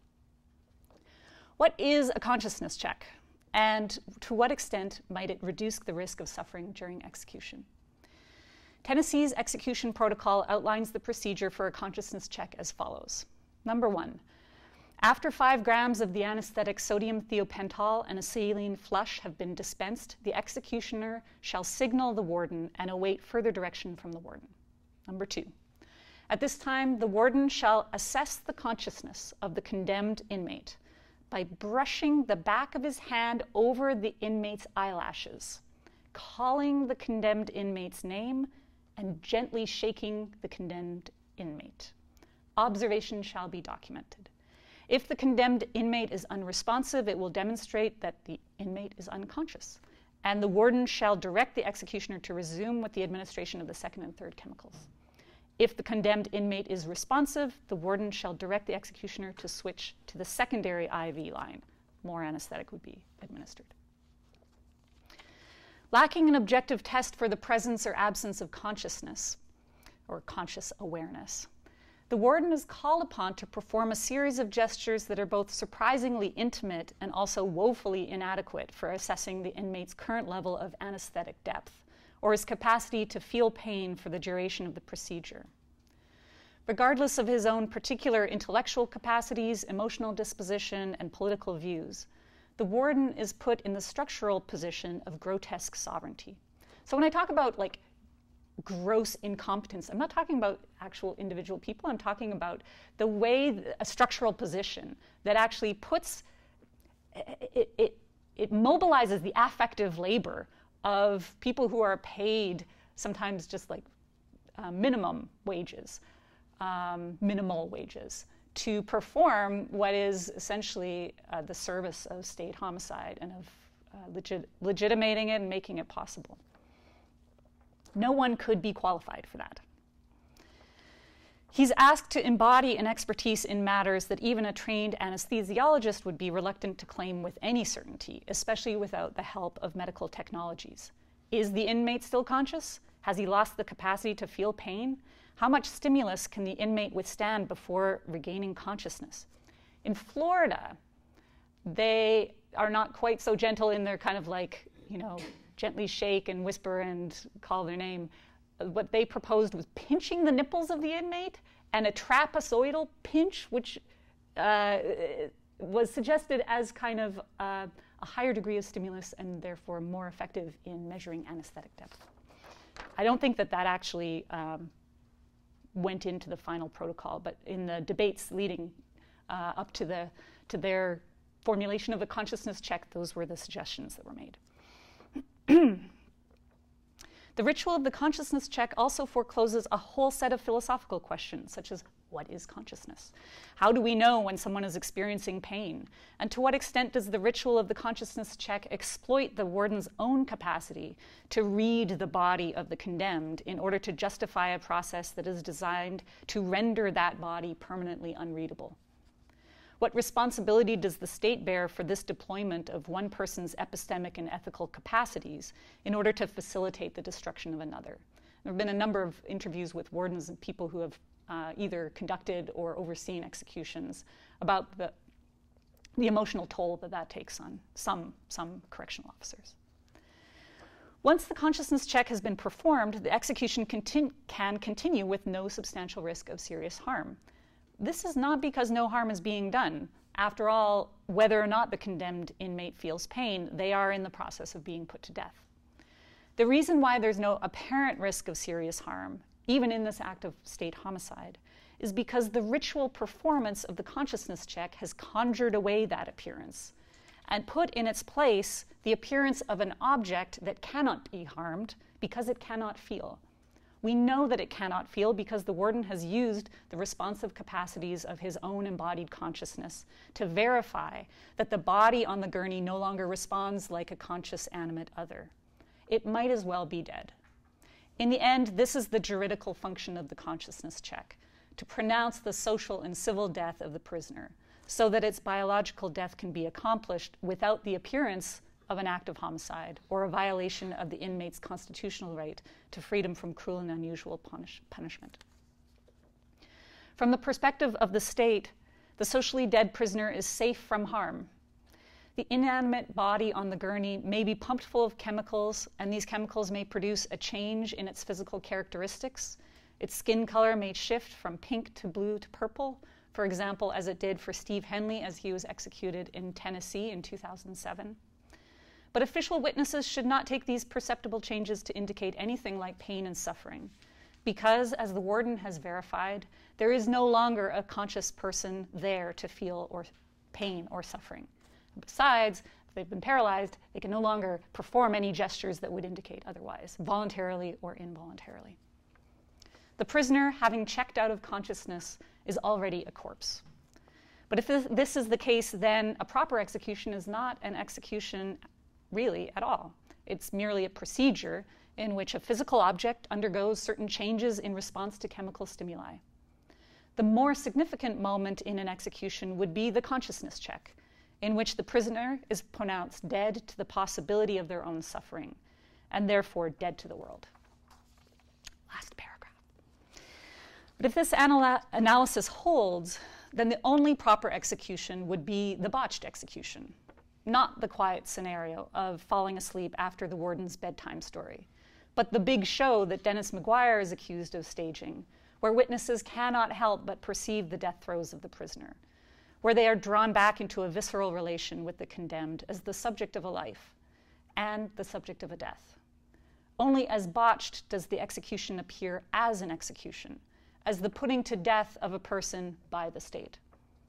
What is a consciousness check, and to what extent might it reduce the risk of suffering during execution? Tennessee's execution protocol outlines the procedure for a consciousness check as follows. Number 1, after 5 grams of the anesthetic sodium thiopental and a saline flush have been dispensed, the executioner shall signal the warden and await further direction from the warden. Number 2, at this time, the warden shall assess the consciousness of the condemned inmate by brushing the back of his hand over the inmate's eyelashes, calling the condemned inmate's name, and gently shaking the condemned inmate. Observation shall be documented. If the condemned inmate is unresponsive, it will demonstrate that the inmate is unconscious, and the warden shall direct the executioner to resume with the administration of the second and third chemicals. If the condemned inmate is responsive, the warden shall direct the executioner to switch to the secondary IV line. More anesthetic would be administered. Lacking an objective test for the presence or absence of consciousness, or conscious awareness, the warden is called upon to perform a series of gestures that are both surprisingly intimate and also woefully inadequate for assessing the inmate's current level of anesthetic depth, or his capacity to feel pain for the duration of the procedure. Regardless of his own particular intellectual capacities, emotional disposition, and political views, the warden is put in the structural position of grotesque sovereignty. So when I talk about like gross incompetence, I'm not talking about actual individual people. I'm talking about the way a structural position that actually puts, it mobilizes the affective labor of people who are paid sometimes just like minimal wages, to perform what is essentially the service of state homicide and of legitimating it and making it possible. No one could be qualified for that. He's asked to embody an expertise in matters that even a trained anesthesiologist would be reluctant to claim with any certainty, especially without the help of medical technologies. Is the inmate still conscious? Has he lost the capacity to feel pain? How much stimulus can the inmate withstand before regaining consciousness? In Florida, they are not quite so gentle in their kind of like, gently shake and whisper and call their name. What they proposed was pinching the nipples of the inmate and a trapezoidal pinch, which was suggested as kind of a higher degree of stimulus and therefore more effective in measuring anesthetic depth. I don't think that actually went into the final protocol, but in the debates leading up to their formulation of the consciousness check, those were the suggestions that were made. The ritual of the consciousness check also forecloses a whole set of philosophical questions, such as what is consciousness? How do we know when someone is experiencing pain? And to what extent does the ritual of the consciousness check exploit the warden's own capacity to read the body of the condemned in order to justify a process that is designed to render that body permanently unreadable? What responsibility does the state bear for this deployment of one person's epistemic and ethical capacities in order to facilitate the destruction of another? There have been a number of interviews with wardens and people who have either conducted or overseen executions about the emotional toll that takes on some correctional officers. Once the consciousness check has been performed, the execution can continue with no substantial risk of serious harm. This is not because no harm is being done. After all, whether or not the condemned inmate feels pain, they are in the process of being put to death. The reason why there's no apparent risk of serious harm, even in this act of state homicide, is because the ritual performance of the consciousness check has conjured away that appearance and put in its place the appearance of an object that cannot be harmed because it cannot feel. We know that it cannot feel because the warden has used the responsive capacities of his own embodied consciousness to verify that the body on the gurney no longer responds like a conscious animate other. It might as well be dead. In the end, this is the juridical function of the consciousness check, to pronounce the social and civil death of the prisoner, so that its biological death can be accomplished without the appearance of an act of homicide or a violation of the inmate's constitutional right to freedom from cruel and unusual punishment. From the perspective of the state, the socially dead prisoner is safe from harm. The inanimate body on the gurney may be pumped full of chemicals, and these chemicals may produce a change in its physical characteristics. Its skin color may shift from pink to blue to purple, for example, as it did for Steve Henley as he was executed in Tennessee in 2007. But official witnesses should not take these perceptible changes to indicate anything like pain and suffering, because, as the warden has verified, there is no longer a conscious person there to feel pain or suffering. Besides, if they've been paralyzed, they can no longer perform any gestures that would indicate otherwise, voluntarily or involuntarily. The prisoner, having checked out of consciousness, is already a corpse. But if this is the case, then a proper execution is not an execution really at all. It's merely a procedure in which a physical object undergoes certain changes in response to chemical stimuli. The more significant moment in an execution would be the consciousness check, in which the prisoner is pronounced dead to the possibility of their own suffering, and therefore dead to the world. Last paragraph. But if this analysis holds, then the only proper execution would be the botched execution, not the quiet scenario of falling asleep after the warden's bedtime story, but the big show that Dennis McGuire is accused of staging, where witnesses cannot help but perceive the death throes of the prisoner, where they are drawn back into a visceral relation with the condemned as the subject of a life and the subject of a death. Only as botched does the execution appear as an execution, as the putting to death of a person by the state.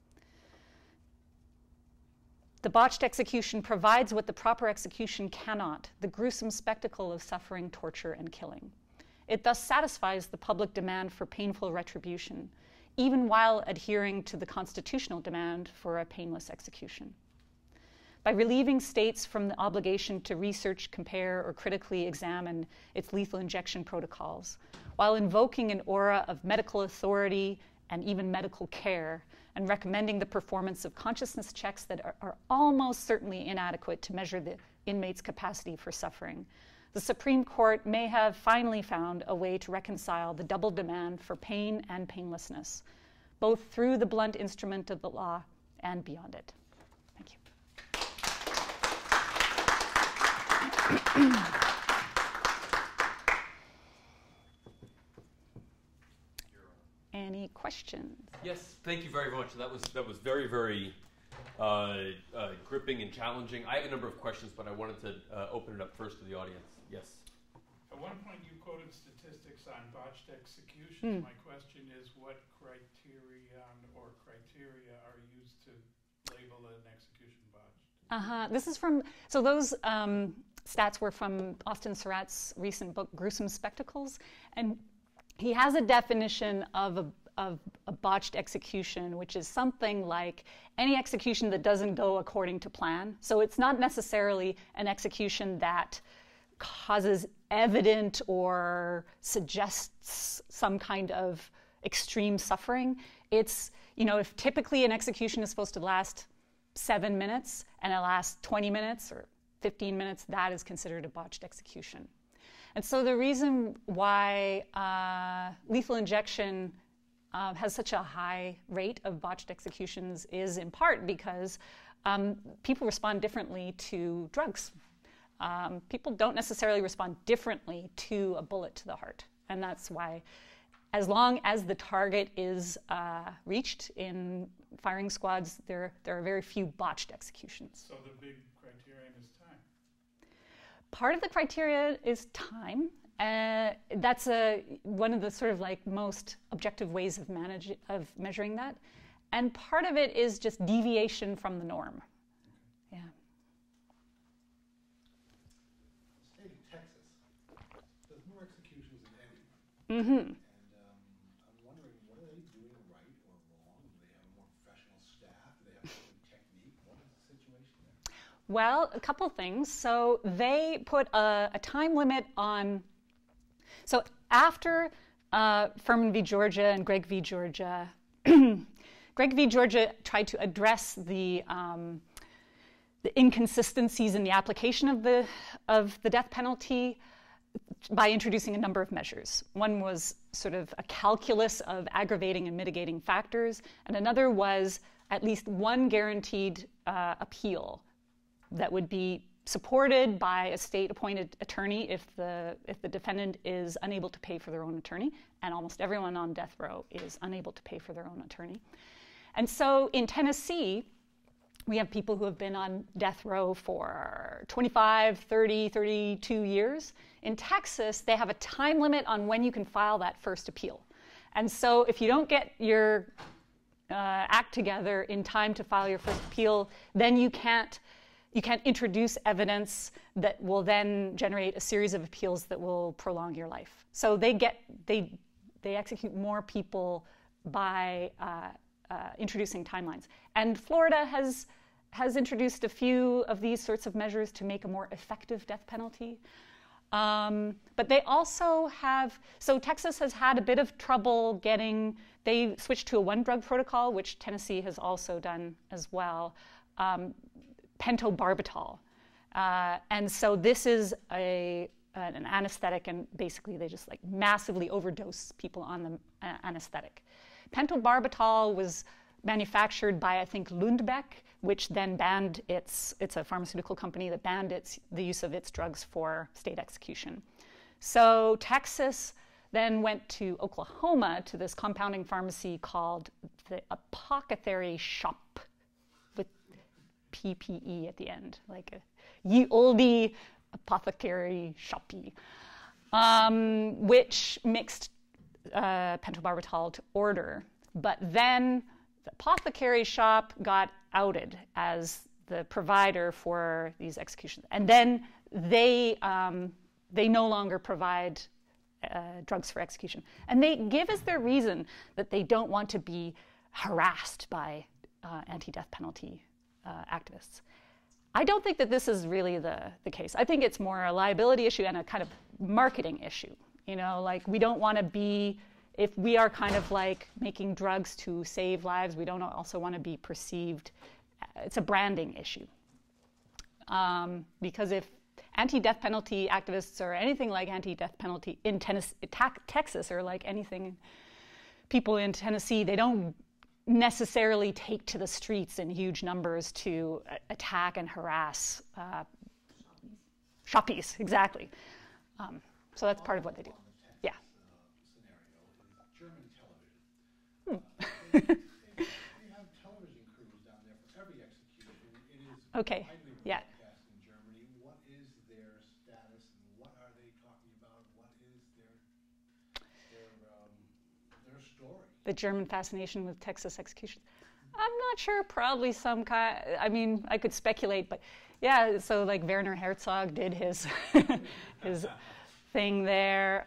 The botched execution provides what the proper execution cannot, the gruesome spectacle of suffering, torture, and killing. It thus satisfies the public demand for painful retribution, even while adhering to the constitutional demand for a painless execution. By relieving states from the obligation to research, compare, or critically examine its lethal injection protocols, while invoking an aura of medical authority and even medical care, and recommending the performance of consciousness checks that are almost certainly inadequate to measure the inmate's capacity for suffering, the Supreme Court may have finally found a way to reconcile the double demand for pain and painlessness, both through the blunt instrument of the law and beyond it. Thank you. Any questions? Yes, thank you very much. That was very, very gripping and challenging. I have a number of questions, but I wanted to open it up first to the audience. Yes. At one point, you quoted statistics on botched executions. My question is, what criteria are used to label an execution botched? This is from, so those stats were from Austin Surratt's recent book, Gruesome Spectacles. And he has a definition of a botched execution, which is something like any execution that doesn't go according to plan. So it's not necessarily an execution that causes evident or suggests some kind of extreme suffering. It's, if typically an execution is supposed to last 7 minutes and it lasts 20 minutes or 15 minutes, that is considered a botched execution. And so the reason why lethal injection has such a high rate of botched executions is in part because people respond differently to drugs. People don't necessarily respond differently to a bullet to the heart. And that's why, as long as the target is reached in firing squads, there are very few botched executions. So the big criterion is time. Part of the criteria is time. That's one of the sort of like most objective ways of measuring that. And part of it is just deviation from the norm. Yeah. The state of Texas does more executions than anyone. And I'm wondering, what are they doing right or wrong? Do they have a more professional staff? Do they have a different technique? What is the situation there? Well, a couple things. So they put a time limit on. So after Furman v. Georgia and Gregg v. Georgia, Gregg v. Georgia tried to address the inconsistencies in the application of the death penalty by introducing a number of measures. One was sort of a calculus of aggravating and mitigating factors, and another was at least one guaranteed appeal that would be supported by a state-appointed attorney if the defendant is unable to pay for their own attorney, and almost everyone on death row is unable to pay for their own attorney. And so in Tennessee, we have people who have been on death row for 25, 30, 32 years. In Texas, they have a time limit on when you can file that first appeal. And so if you don't get your act together in time to file your first appeal, then you can't introduce evidence that will then generate a series of appeals that will prolong your life. So they execute more people by introducing timelines. And Florida has introduced a few of these sorts of measures to make a more effective death penalty. But they also have, so Texas has had a bit of trouble they switched to a one-drug protocol, which Tennessee has also done as well. Pentobarbital. And so this is a an anesthetic, and basically they just like massively overdose people on the anesthetic. Pentobarbital was manufactured by, I think, Lundbeck, which then banned it's a pharmaceutical company that banned the use of its drugs for state execution. So Texas then went to Oklahoma to this compounding pharmacy called the Apothecary Shop, with PPE at the end, like a ye olde apothecary shoppy, which mixed pentobarbital to order. But then the apothecary shop got outed as the provider for these executions. And then they no longer provide drugs for execution. And they give as their reason that they don't want to be harassed by anti-death penalty activists. I don't think that this is really the case. I think it's more a liability issue and a kind of marketing issue. You know, like we don't want to be, if we are kind of like making drugs to save lives, we don't also want to be perceived, it's a branding issue. Because if anti-death penalty activists or anything like anti-death penalty in Texas or like anything, people in Tennessee, they don't necessarily take to the streets in huge numbers to attack and harass shoppies, exactly. So that's part of what they do. Yeah. Scenario is German television. They have television crews down there for every execution. It is okay. widely Yeah. broadcast in Germany. What is their status and what are they talking about? What is their story? The German fascination with Texas executions. I'm not sure, probably some kind, I mean, I could speculate, but yeah, so like Werner Herzog did his his thing there.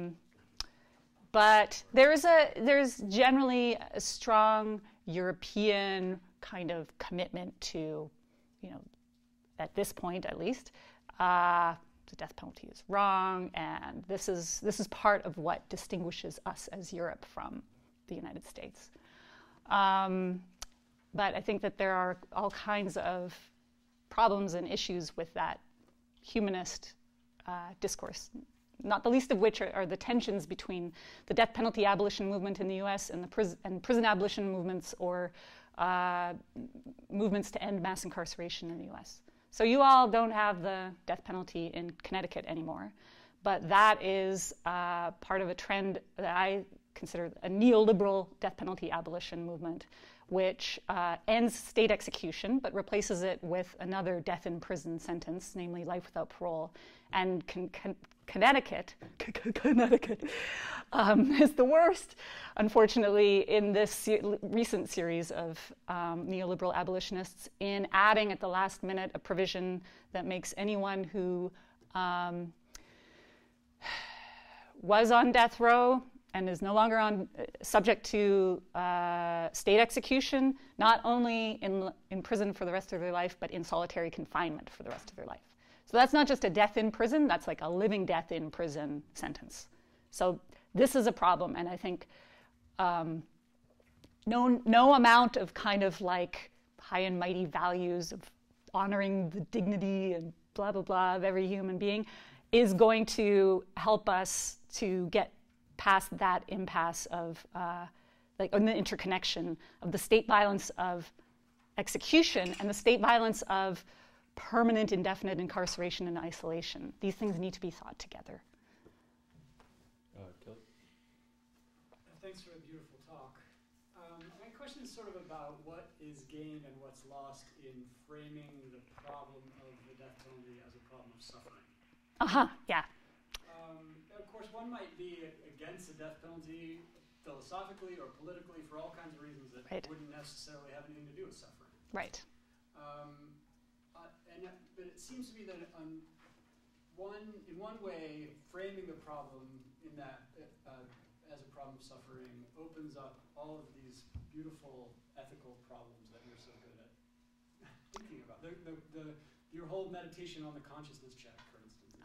But there's generally a strong European kind of commitment to, you know, at this point at least, the death penalty is wrong, and this is part of what distinguishes us as Europe from the United States. But I think that there are all kinds of problems and issues with that humanist discourse, not the least of which are the tensions between the death penalty abolition movement in the US and the prison abolition movements, or movements to end mass incarceration in the US. So you all don't have the death penalty in Connecticut anymore, but that is part of a trend that I consider a neoliberal death penalty abolition movement, which ends state execution but replaces it with another death in prison sentence, namely life without parole. And Connecticut is the worst, unfortunately, in this recent series of neoliberal abolitionists in adding at the last minute a provision that makes anyone who was on death row and is no longer subject to state execution, not only in prison for the rest of their life, but in solitary confinement for the rest of their life. So that's not just a death in prison, that's like a living death in prison sentence. So this is a problem, and I think no amount of kind of like high and mighty values of honoring the dignity and blah, blah, blah of every human being is going to help us to get past that impasse of on the interconnection of the state violence of execution and the state violence of permanent indefinite incarceration and isolation. These things need to be thought together. Kelly? Thanks for a beautiful talk. My question is sort of about what is gained and what's lost in framing the problem of the death penalty as a problem of suffering. Yeah. Of course, one might be against the death penalty philosophically or politically for all kinds of reasons that wouldn't necessarily have anything to do with suffering. Right. But it seems to me that in one way, framing the problem in that as a problem of suffering opens up all of these beautiful ethical problems that you're so good at thinking about. Your whole meditation on the consciousness check, for instance.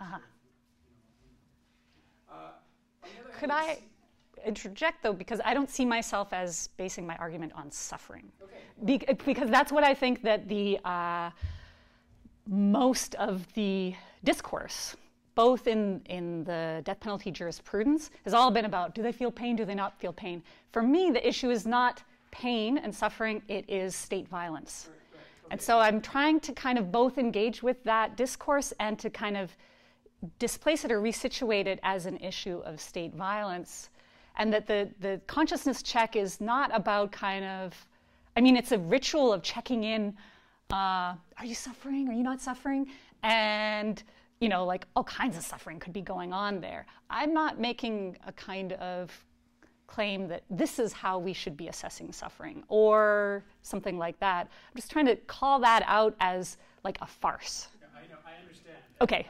Could I interject, though, because I don't see myself as basing my argument on suffering. Okay. Because that's what I think that the most of the discourse both in the death penalty jurisprudence, has all been about, do they feel pain, do they not feel pain? For me, the issue is not pain and suffering, it is state violence. Right, okay. And so I'm trying to kind of both engage with that discourse and to kind of displace it or resituate it as an issue of state violence. And that the consciousness check is not about kind of, I mean, it's a ritual of checking in, are you suffering, are you not suffering? And, you know, like all kinds of suffering could be going on there. I'm not making a kind of claim that this is how we should be assessing suffering or something like that. I'm just trying to call that out as like a farce. Yeah, I know, I understand. Okay.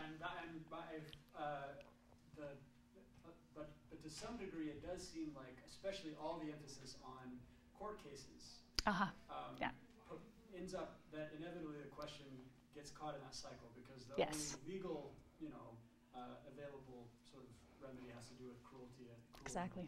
But to some degree, it does seem like, especially all the emphasis on court cases, Yeah. ends up that inevitably the question gets caught in that cycle because the Yes. only legal, available sort of remedy has to do with cruelty and cruelty. Exactly.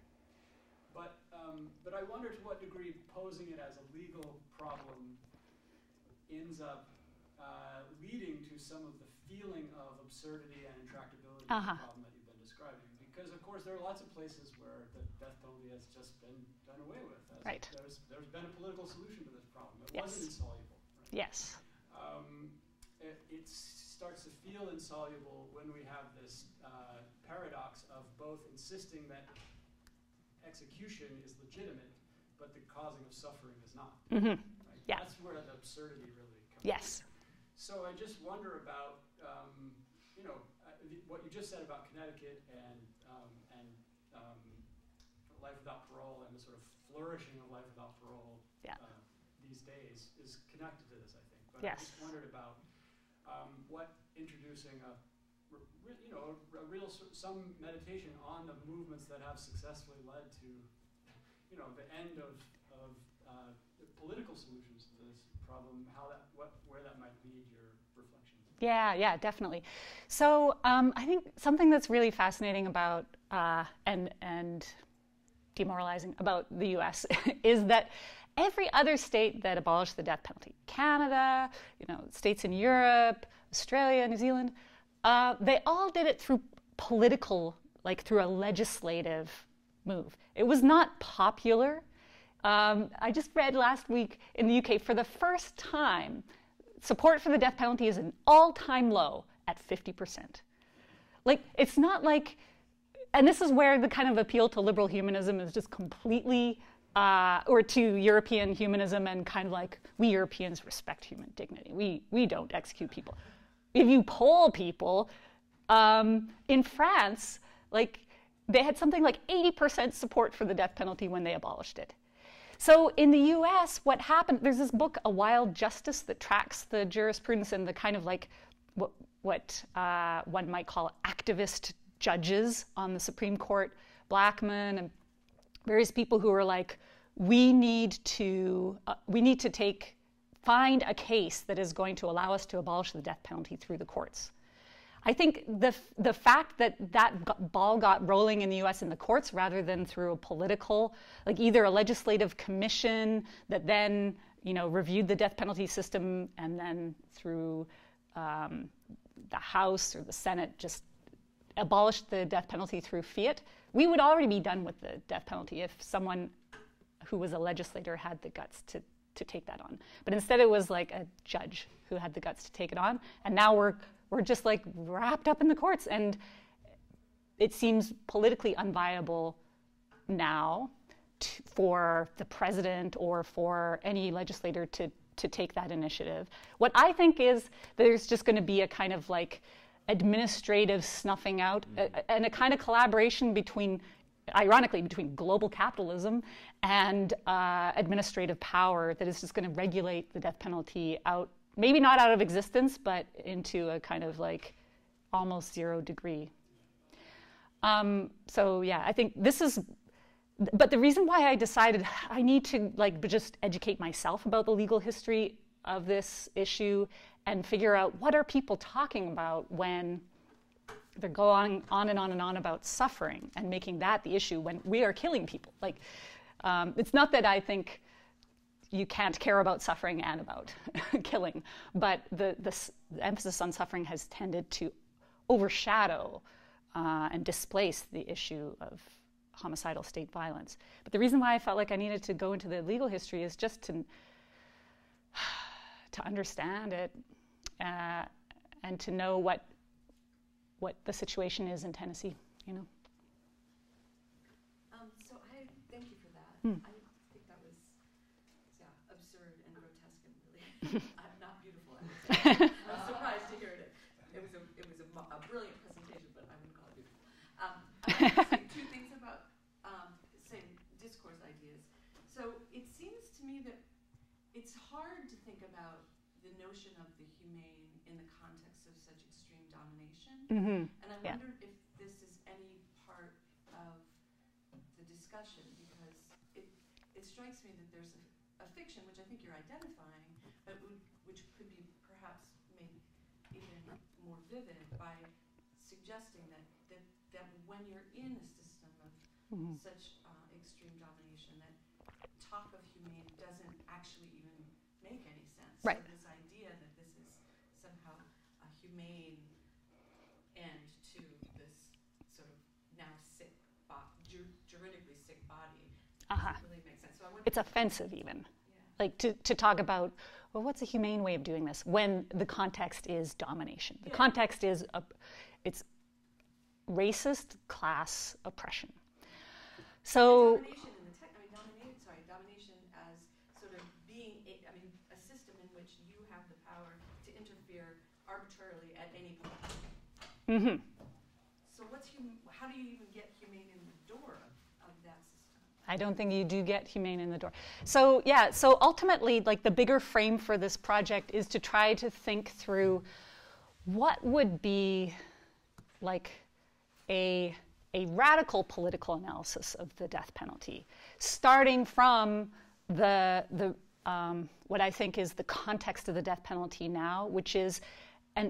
But I wonder to what degree posing it as a legal problem ends up leading to some of the feeling of absurdity and intractability of the problem that you've been describing. Because, of course, there are lots of places where the death penalty has just been done away with. Right. There's been a political solution to this problem. It Yes. wasn't insoluble. Right? Yes. It starts to feel insoluble when we have this paradox of both insisting that execution is legitimate, but the causing of suffering is not. Mm-hmm. Right? Yeah. That's where the absurdity really comes Yes. in. So I just wonder about, what you just said about Connecticut and life without parole and the sort of flourishing of life without parole these days is connected to this, I think. But Yes. I just wondered about what introducing some meditation on the movements that have successfully led to, the end of political solutions to this problem, where that might lead your reflections. Yeah, definitely. So I think something that's really fascinating about and demoralizing about the U.S. is that every other state that abolished the death penalty, Canada, states in Europe, Australia, New Zealand, they all did it through political, like through a legislative move. It was not popular. I just read last week in the UK, for the first time, support for the death penalty is an all-time low at 50%. Like, it's not like, and this is where the kind of appeal to liberal humanism is just completely, or to European humanism and kind of like, we Europeans respect human dignity. We don't execute people. If you poll people, in France, like, they had something like 80% support for the death penalty when they abolished it. So in the US, what happened, there's this book, A Wild Justice, that tracks the jurisprudence and the kind of like what one might call activist judges on the Supreme Court, Blackmun and various people who are like, we need to find a case that is going to allow us to abolish the death penalty through the courts. I think the fact that ball got rolling in the U.S. in the courts rather than through a political, like either a legislative commission that then, reviewed the death penalty system and then through the House or the Senate just abolished the death penalty through fiat, we would already be done with the death penalty if someone who was a legislator had the guts to take that on. But instead it was like a judge who had the guts to take it on, and now we're just like wrapped up in the courts, and it seems politically unviable now for the president or for any legislator to take that initiative. What I think is there's just going to be a kind of like administrative snuffing out and a kind of collaboration ironically between global capitalism and administrative power that is just going to regulate the death penalty out. Maybe not out of existence, but into a kind of like almost 0 degree. So yeah, I think this is, but the reason why I decided I need to like just educate myself about the legal history of this issue and figure out what are people talking about when they're going on and on and on about suffering and making that the issue when we are killing people. Like, it's not that I think you can't care about suffering and about killing, but the emphasis on suffering has tended to overshadow and displace the issue of homicidal state violence. But the reason why I felt like I needed to go into the legal history is just to understand it and to know what the situation is in Tennessee, you know. So I thank you for that. I think that was absurd and grotesque and really not beautiful. I was surprised to hear it. It was a brilliant presentation, but I wouldn't call it beautiful. I want to say two things about say discourse ideas. So it seems to me that it's hard to think about the notion of the humane in the context of such extreme domination. And I wondered if this is any part of the discussion, because it strikes me that there's a fiction, which I think you're identifying, but which could be perhaps made even more vivid by suggesting that when you're in a system of such extreme domination, that talk of humane doesn't actually even make any sense. Right. So this idea that this is somehow a humane end to this sort of now sick, juridically sick body doesn't really make sense. So I wonder, It's offensive even. Like to talk about, well, what's a humane way of doing this when the context is domination. The context is it's racist class oppression. So domination as sort of being a system in which you have the power to interfere arbitrarily at any point. So how do you even get humane in the door of that system? I don't think you do get humane in the door. So yeah, so ultimately, like the bigger frame for this project is to try to think through what would be like a radical political analysis of the death penalty, starting from the what I think is the context of the death penalty now, which is an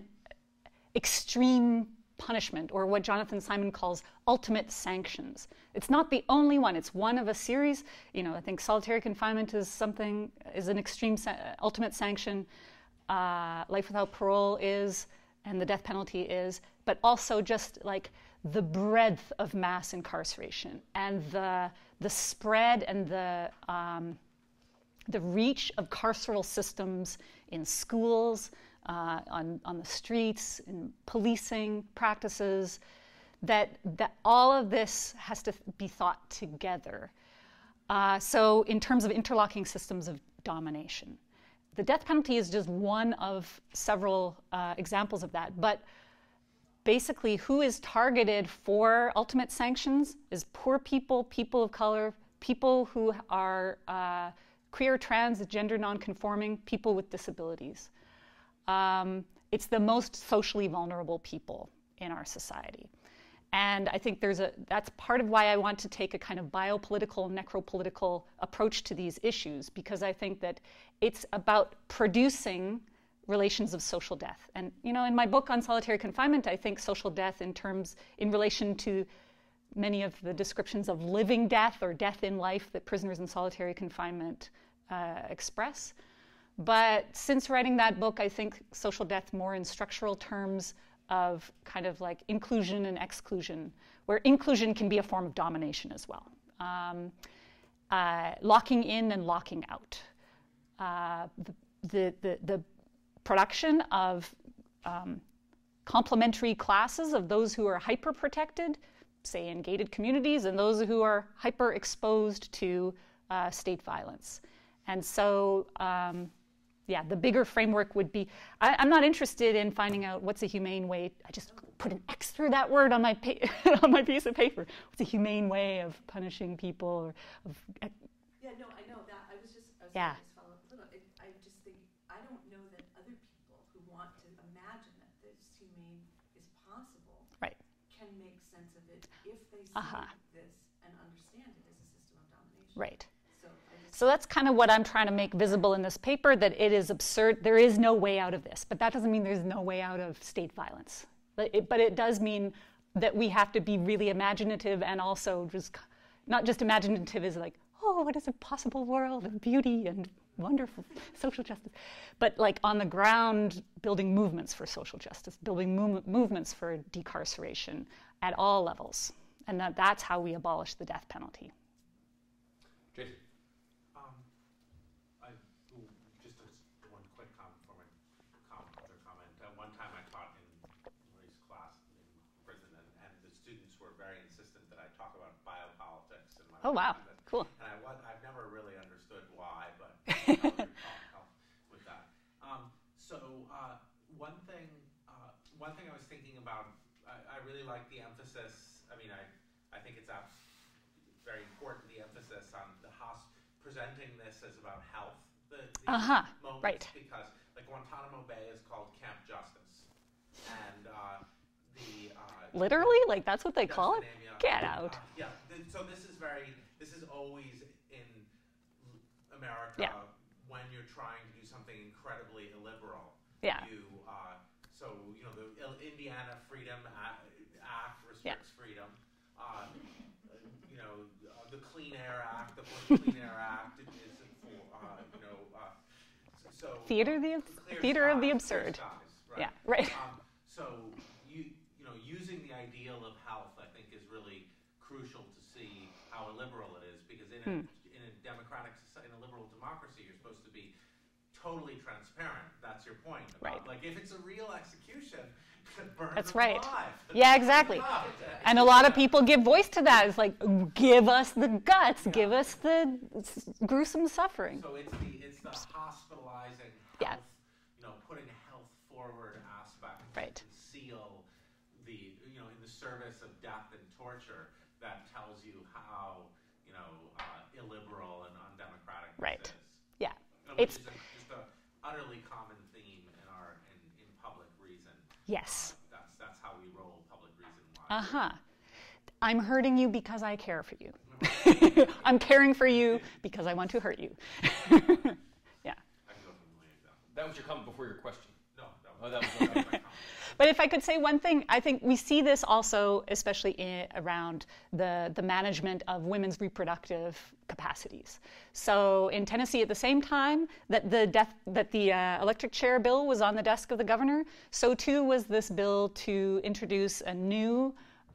extreme punishment, or what Jonathan Simon calls ultimate sanctions. It's not the only one. It's one of a series. You know, I think solitary confinement is an extreme ultimate sanction. Life without parole is, and the death penalty is, but also just like the breadth of mass incarceration and the spread and the reach of carceral systems in schools, on the streets, in policing practices, that all of this has to be thought together. So in terms of interlocking systems of domination. The death penalty is just one of several examples of that, but basically who is targeted for ultimate sanctions is poor people, people of color, people who are queer, trans, gender non-conforming, people with disabilities. It's the most socially vulnerable people in our society. And I think that's part of why I want to take a kind of biopolitical, necropolitical approach to these issues, because I think that it's about producing relations of social death. And, you know, in my book on solitary confinement, I think social death in relation to many of the descriptions of living death or death in life that prisoners in solitary confinement express. But since writing that book, I think social death more in structural terms of kind of like inclusion and exclusion, where inclusion can be a form of domination as well. Locking in and locking out. The production of complementary classes of those who are hyper-protected, say in gated communities, and those who are hyper-exposed to state violence. And so, yeah, the bigger framework would be, I'm not interested in finding out what's a humane way. I just put an X through that word on my on my piece of paper. What's a humane way of punishing people? Or Yeah, no, I know that. I was just yeah. Just follow up a little. I just think, I don't know that other people who want to imagine that this humane is possible Right. can make sense of it if they see this and understand it as a system of domination. Right. So So that's kind of what I'm trying to make visible in this paper, that it is absurd. There is no way out of this. But that doesn't mean there's no way out of state violence. But it does mean that we have to be really imaginative, and also just not just imaginative as like, oh, what is a possible world of beauty and wonderful social justice. But like on the ground, building movements for social justice, building movements for decarceration at all levels. And that's how we abolish the death penalty. Jason. Just one quick comment for my comment. One time I taught in Rees class in prison, and the students were very insistent that I talk about biopolitics. And oh, wow. Cool. And I've never really understood why, but I would help with that. One thing I was thinking about, I really like the emphasis. I mean, I think it's very important, the emphasis on the presenting this as about health. Moments, right. Because like Guantanamo Bay is called Camp Justice, and literally, like that's what they call it. Name, yeah. Get out. So this is always in America when you're trying to do something incredibly illiberal. Yeah. The Indiana Freedom Act restricts freedom. The Clean Air Act, the Bush Clean Air Act is for theater of the absurd. Skies, right? Yeah, right. Using the ideal of health, I think, is really crucial to see how illiberal it is, because in a democratic society, in a liberal democracy, you're supposed to be totally transparent. That's your point. Right. Like if it's a real execution, burn That's them right. alive. Yeah, exactly. And a lot of people give voice to that. It's like, give us the guts, give us the gruesome suffering. So it's the hospitalizing health, putting health forward aspect, right. to conceal in the service of death and torture, that tells you how illiberal and undemocratic right. this is. Yeah. Which is just an utterly common theme in public reason. Yes. That's how we roll public reason. I'm hurting you because I care for you. I'm caring for you because I want to hurt you. Yeah. That was your comment before your question. No, that was my comment. But if I could say one thing, I think we see this also, especially around the management of women's reproductive capacities. So in Tennessee, at the same time that the electric chair bill was on the desk of the governor, so too was this bill to introduce a new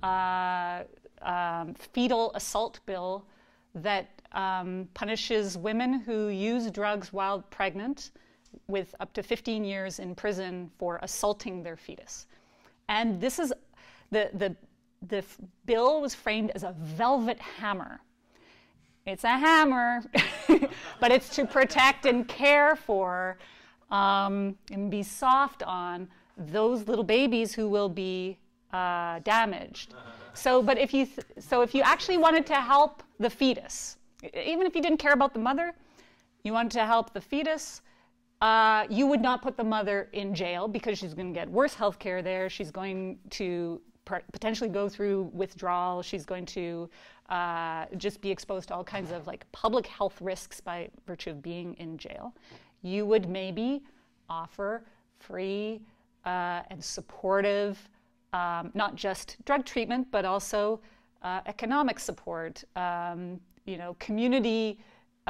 fetal assault bill that punishes women who use drugs while pregnant with up to 15 years in prison for assaulting their fetus. And this is, the bill was framed as a velvet hammer. It's a hammer, but it's to protect and care for and be soft on those little babies who will be damaged. So if you actually wanted to help the fetus, even if you didn't care about the mother, you wanted to help the fetus, you would not put the mother in jail because she's going to get worse health care there. She's going to potentially go through withdrawal. She's going to just be exposed to all kinds of like public health risks by virtue of being in jail. You would maybe offer free and supportive, not just drug treatment, but also economic support, community.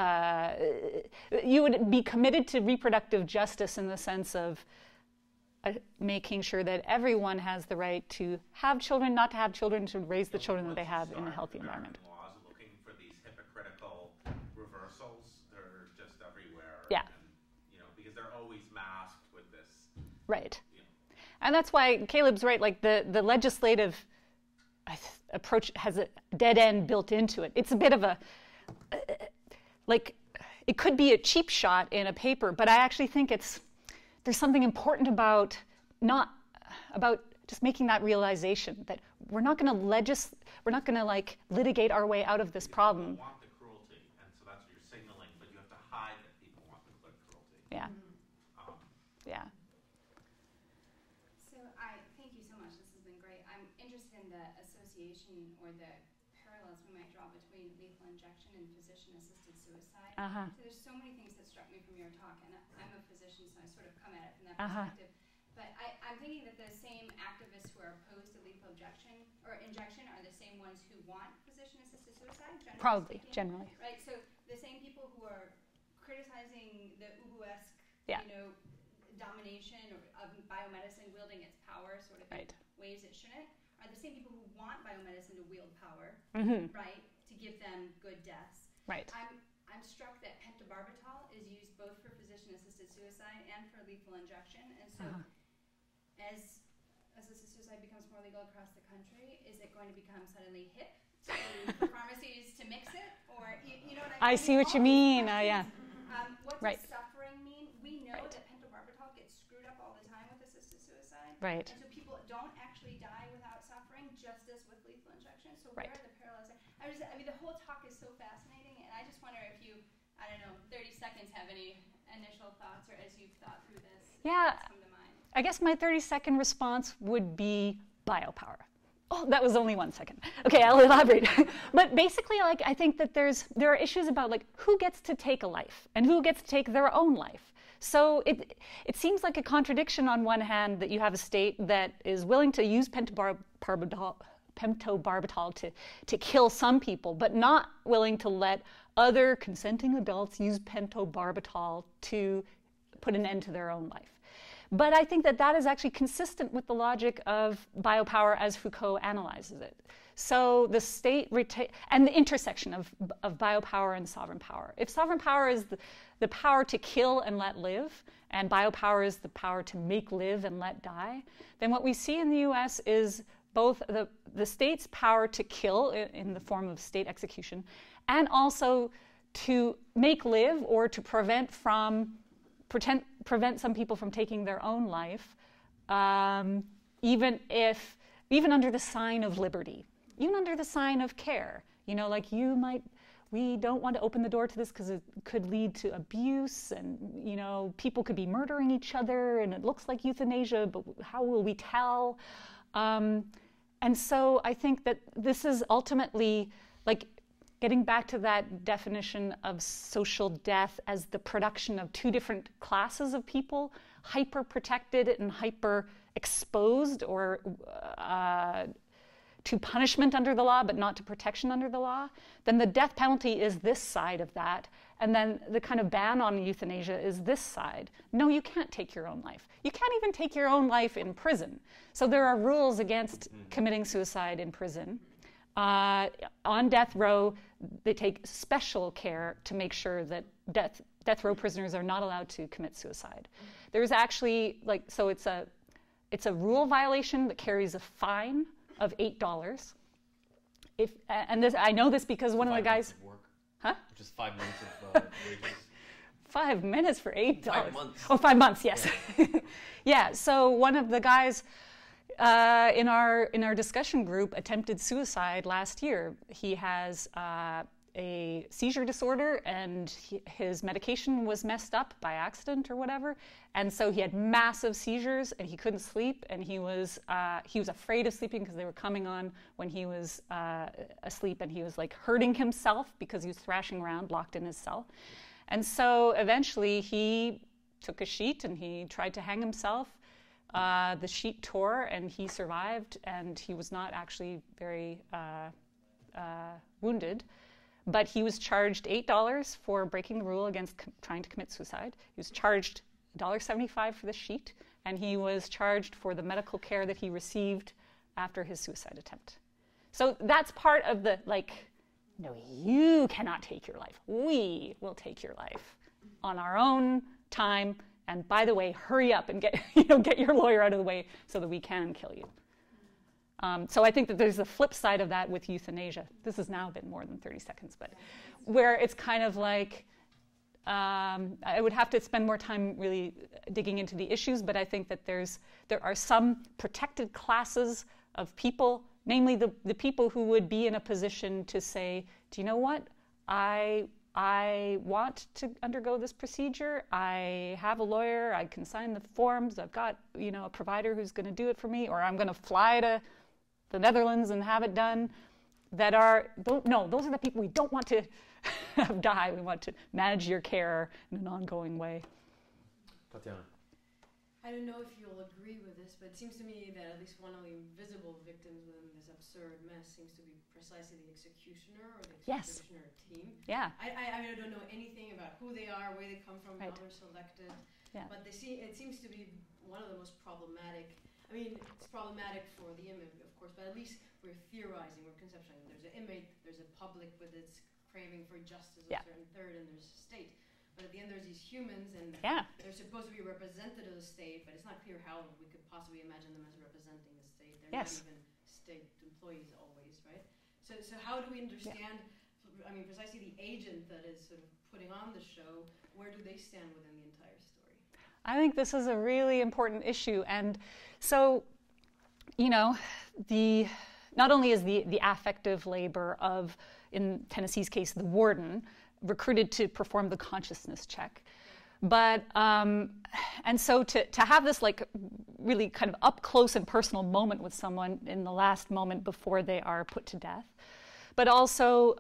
You would be committed to reproductive justice in the sense of making sure that everyone has the right to have children, not to have children, to raise the children that they have in a healthy environment. Laws looking for these hypocritical reversals, they're just everywhere. Yeah. And, because they're always masked with this. Right. And that's why Caleb's right. Like the legislative approach has a dead end built into it. It's a bit of a it could be a cheap shot in a paper, but I actually think there's something important about just making that realization that we're not going to litigate our way out of this problem. People want the cruelty, and so that's what you're signaling, but you have to hide that people want the cruelty. Yeah. Yeah. So thank you so much. This has been great. I'm interested in the association or the parallels we might draw between lethal injection and physician-assisted suicide. So there's so many things that struck me from your talk, and I'm a physician, so I sort of come at it from that perspective. But I'm thinking that the same activists who are opposed to lethal injection are the same ones who want physician-assisted suicide. Probably, generally. Right. So the same people who are criticizing the Ubu-esque, Yeah. Domination of biomedicine wielding its power sort of in ways it shouldn't are the same people who want biomedicine to wield power, right, to give them good deaths. Right. I'm struck that pentobarbital is used both for physician-assisted suicide and for lethal injection, and so as assisted suicide becomes more legal across the country, is it going to become suddenly hip for pharmacies to mix it, or you know what I mean? I see what you mean. Yeah. What does suffering mean? We know that pentobarbital gets screwed up all the time with assisted suicide. Right. And so people don't actually die without suffering, just as with lethal injection. So where are the parallels there? I mean, the whole talk is so fascinating, and I just wonder if you, 30 seconds, have any initial thoughts, or as you've thought through this, Yeah. come to mind. I guess my 30-second response would be biopower. Oh, that was only 1 second. Okay, I'll elaborate. But basically, I think that there are issues about who gets to take a life and who gets to take their own life. So it seems like a contradiction on one hand that you have a state that is willing to use pentobarbital to kill some people, but not willing to let other consenting adults use pentobarbital to put an end to their own life. But I think that is actually consistent with the logic of biopower as Foucault analyzes it. So the state and the intersection of biopower and sovereign power. If sovereign power is the power to kill and let live, and biopower is the power to make live and let die, then what we see in the US is both the state's power to kill in the form of state execution, and also to make live or to prevent some people from taking their own life, even under the sign of liberty, even under the sign of care. We don't want to open the door to this because it could lead to abuse, and people could be murdering each other, and it looks like euthanasia, but how will we tell? And so I think that this is ultimately getting back to that definition of social death as the production of two different classes of people, hyper-protected and hyper-exposed, or to punishment under the law, but not to protection under the law, then the death penalty is this side of that, and then the kind of ban on euthanasia is this side. No, you can't take your own life. You can't even take your own life in prison. So there are rules against committing suicide in prison. On death row, they take special care to make sure that death row prisoners are not allowed to commit suicide. There's actually it's a rule violation that carries a fine of $8. I know this because one of the guys. 5 months of work. Huh? Which is 5 months of wages. 5 minutes for $8. 5 months. Oh, 5 months. Yes. Yeah. Yeah. So one of the guys in our discussion group attempted suicide last year. He has a seizure disorder, and his medication was messed up by accident or whatever, and so he had massive seizures, and he couldn't sleep, and he was afraid of sleeping because they were coming on when he was asleep, and he was hurting himself because he was thrashing around locked in his cell. And so eventually he took a sheet and he tried to hang himself. The sheet tore, and he survived, and he was not actually very wounded. But he was charged $8 for breaking the rule against trying to commit suicide. He was charged $1.75 for the sheet, and he was charged for the medical care that he received after his suicide attempt. So that's part of the, no, you cannot take your life. We will take your life on our own time. And by the way, hurry up and get your lawyer out of the way so that we can kill you. So I think that there's a flip side of that with euthanasia. This has now been more than 30 seconds, but where it's kind of I would have to spend more time really digging into the issues, but I think that there are some protected classes of people, namely the people who would be in a position to say, do you know what? I want to undergo this procedure. I have a lawyer. I can sign the forms. I've got, a provider who's going to do it for me, or I'm going to fly to the Netherlands and have it done. Those are the people we don't want to have die. We want to manage your care in an ongoing way. Tatiana. I I don't know if you'll agree with this, but it seems to me that at least one of the invisible victims within this absurd mess seems to be precisely the executioner or the executioner team. Yeah. I don't know anything about who they are, where they come from, Right. how they're selected, Yeah. but it seems to be one of the most problematic. I mean, it's problematic for the inmate, of course, but at least we're theorizing, we're conceptualizing. There's an inmate, there's a public with its craving for justice, a certain third, and there's a state. But at the end, there's these humans, and they're supposed to be representative of the state, but it's not clear how we could possibly imagine them as representing the state. They're not even state employees always, right? So how do we understand, I mean, precisely the agent that is sort of putting on the show, where do they stand within the entire story? I think this is a really important issue. And so, you know, not only is the affective labor of, in Tennessee's case, the warden, recruited to perform the consciousness check. But, and so to have this like really kind of up close and personal moment with someone in the last moment before they are put to death, but also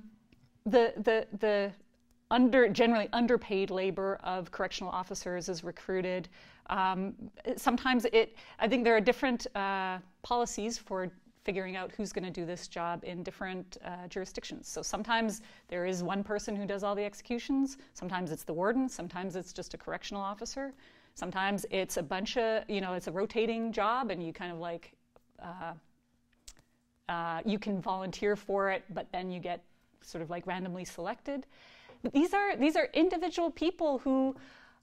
the generally underpaid labor of correctional officers is recruited. Sometimes I think there are different policies for figuring out who's going to do this job in different jurisdictions. So sometimes there is one person who does all the executions. Sometimes it's the warden. Sometimes it's just a correctional officer. Sometimes it's a bunch of, it's a rotating job, and you kind of like, you can volunteer for it, but then you get sort of like randomly selected. But these are individual people who,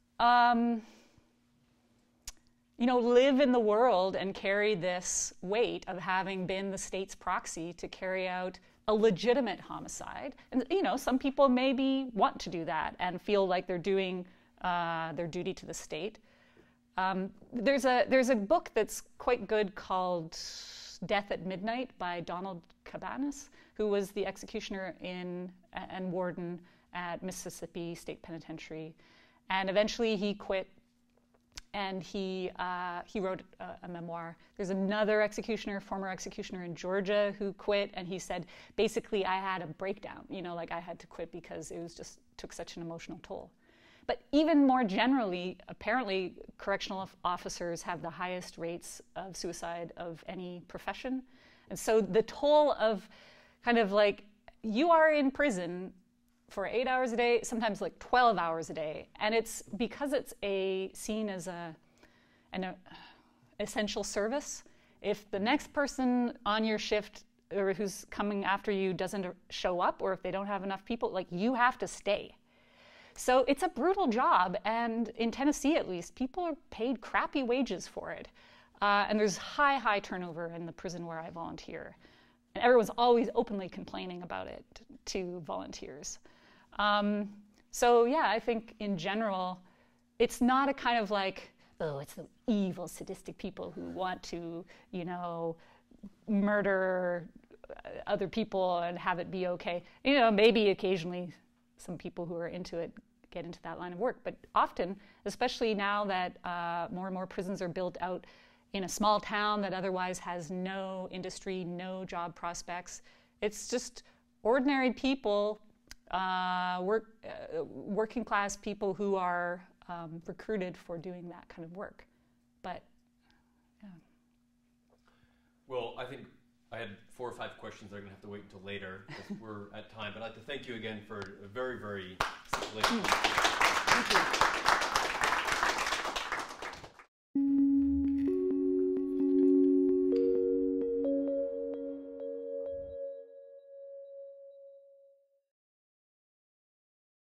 live in the world and carry this weight of having been the state's proxy to carry out a legitimate homicide. And, some people maybe want to do that and feel like they're doing their duty to the state. There's a book that's quite good called Death at Midnight by Donald Cabanis, who was the executioner and warden at Mississippi State Penitentiary. And eventually he quit, and he wrote a memoir. There's another former executioner in Georgia who quit, and he said, basically, I had a breakdown. I had to quit because it was just took such an emotional toll. But even more generally, apparently, correctional officers have the highest rates of suicide of any profession. And so the toll of kind of like, you are in prison for 8 hours a day, sometimes like 12 hours a day. And it's because it's seen as an essential service. If the next person on your shift or who's coming after you doesn't show up, or if they don't have enough people, like, you have to stay. So it's a brutal job, and in Tennessee at least, people are paid crappy wages for it. And there's high turnover in the prison where I volunteer. And everyone's always openly complaining about it to volunteers. So yeah, I think in general, it's not a kind of like, oh, it's the evil, sadistic people who want to, murder other people and have it be okay. Maybe occasionally some people who are into it get into that line of work. But often, especially now that more and more prisons are built out in a small town that otherwise has no industry, no job prospects, it's just ordinary people, working class people who are recruited for doing that kind of work. But, yeah. Well, I think I had 4 or 5 questions that are going to have to wait until later because we're at time. But I'd like to thank you again for a very, very... Thank you.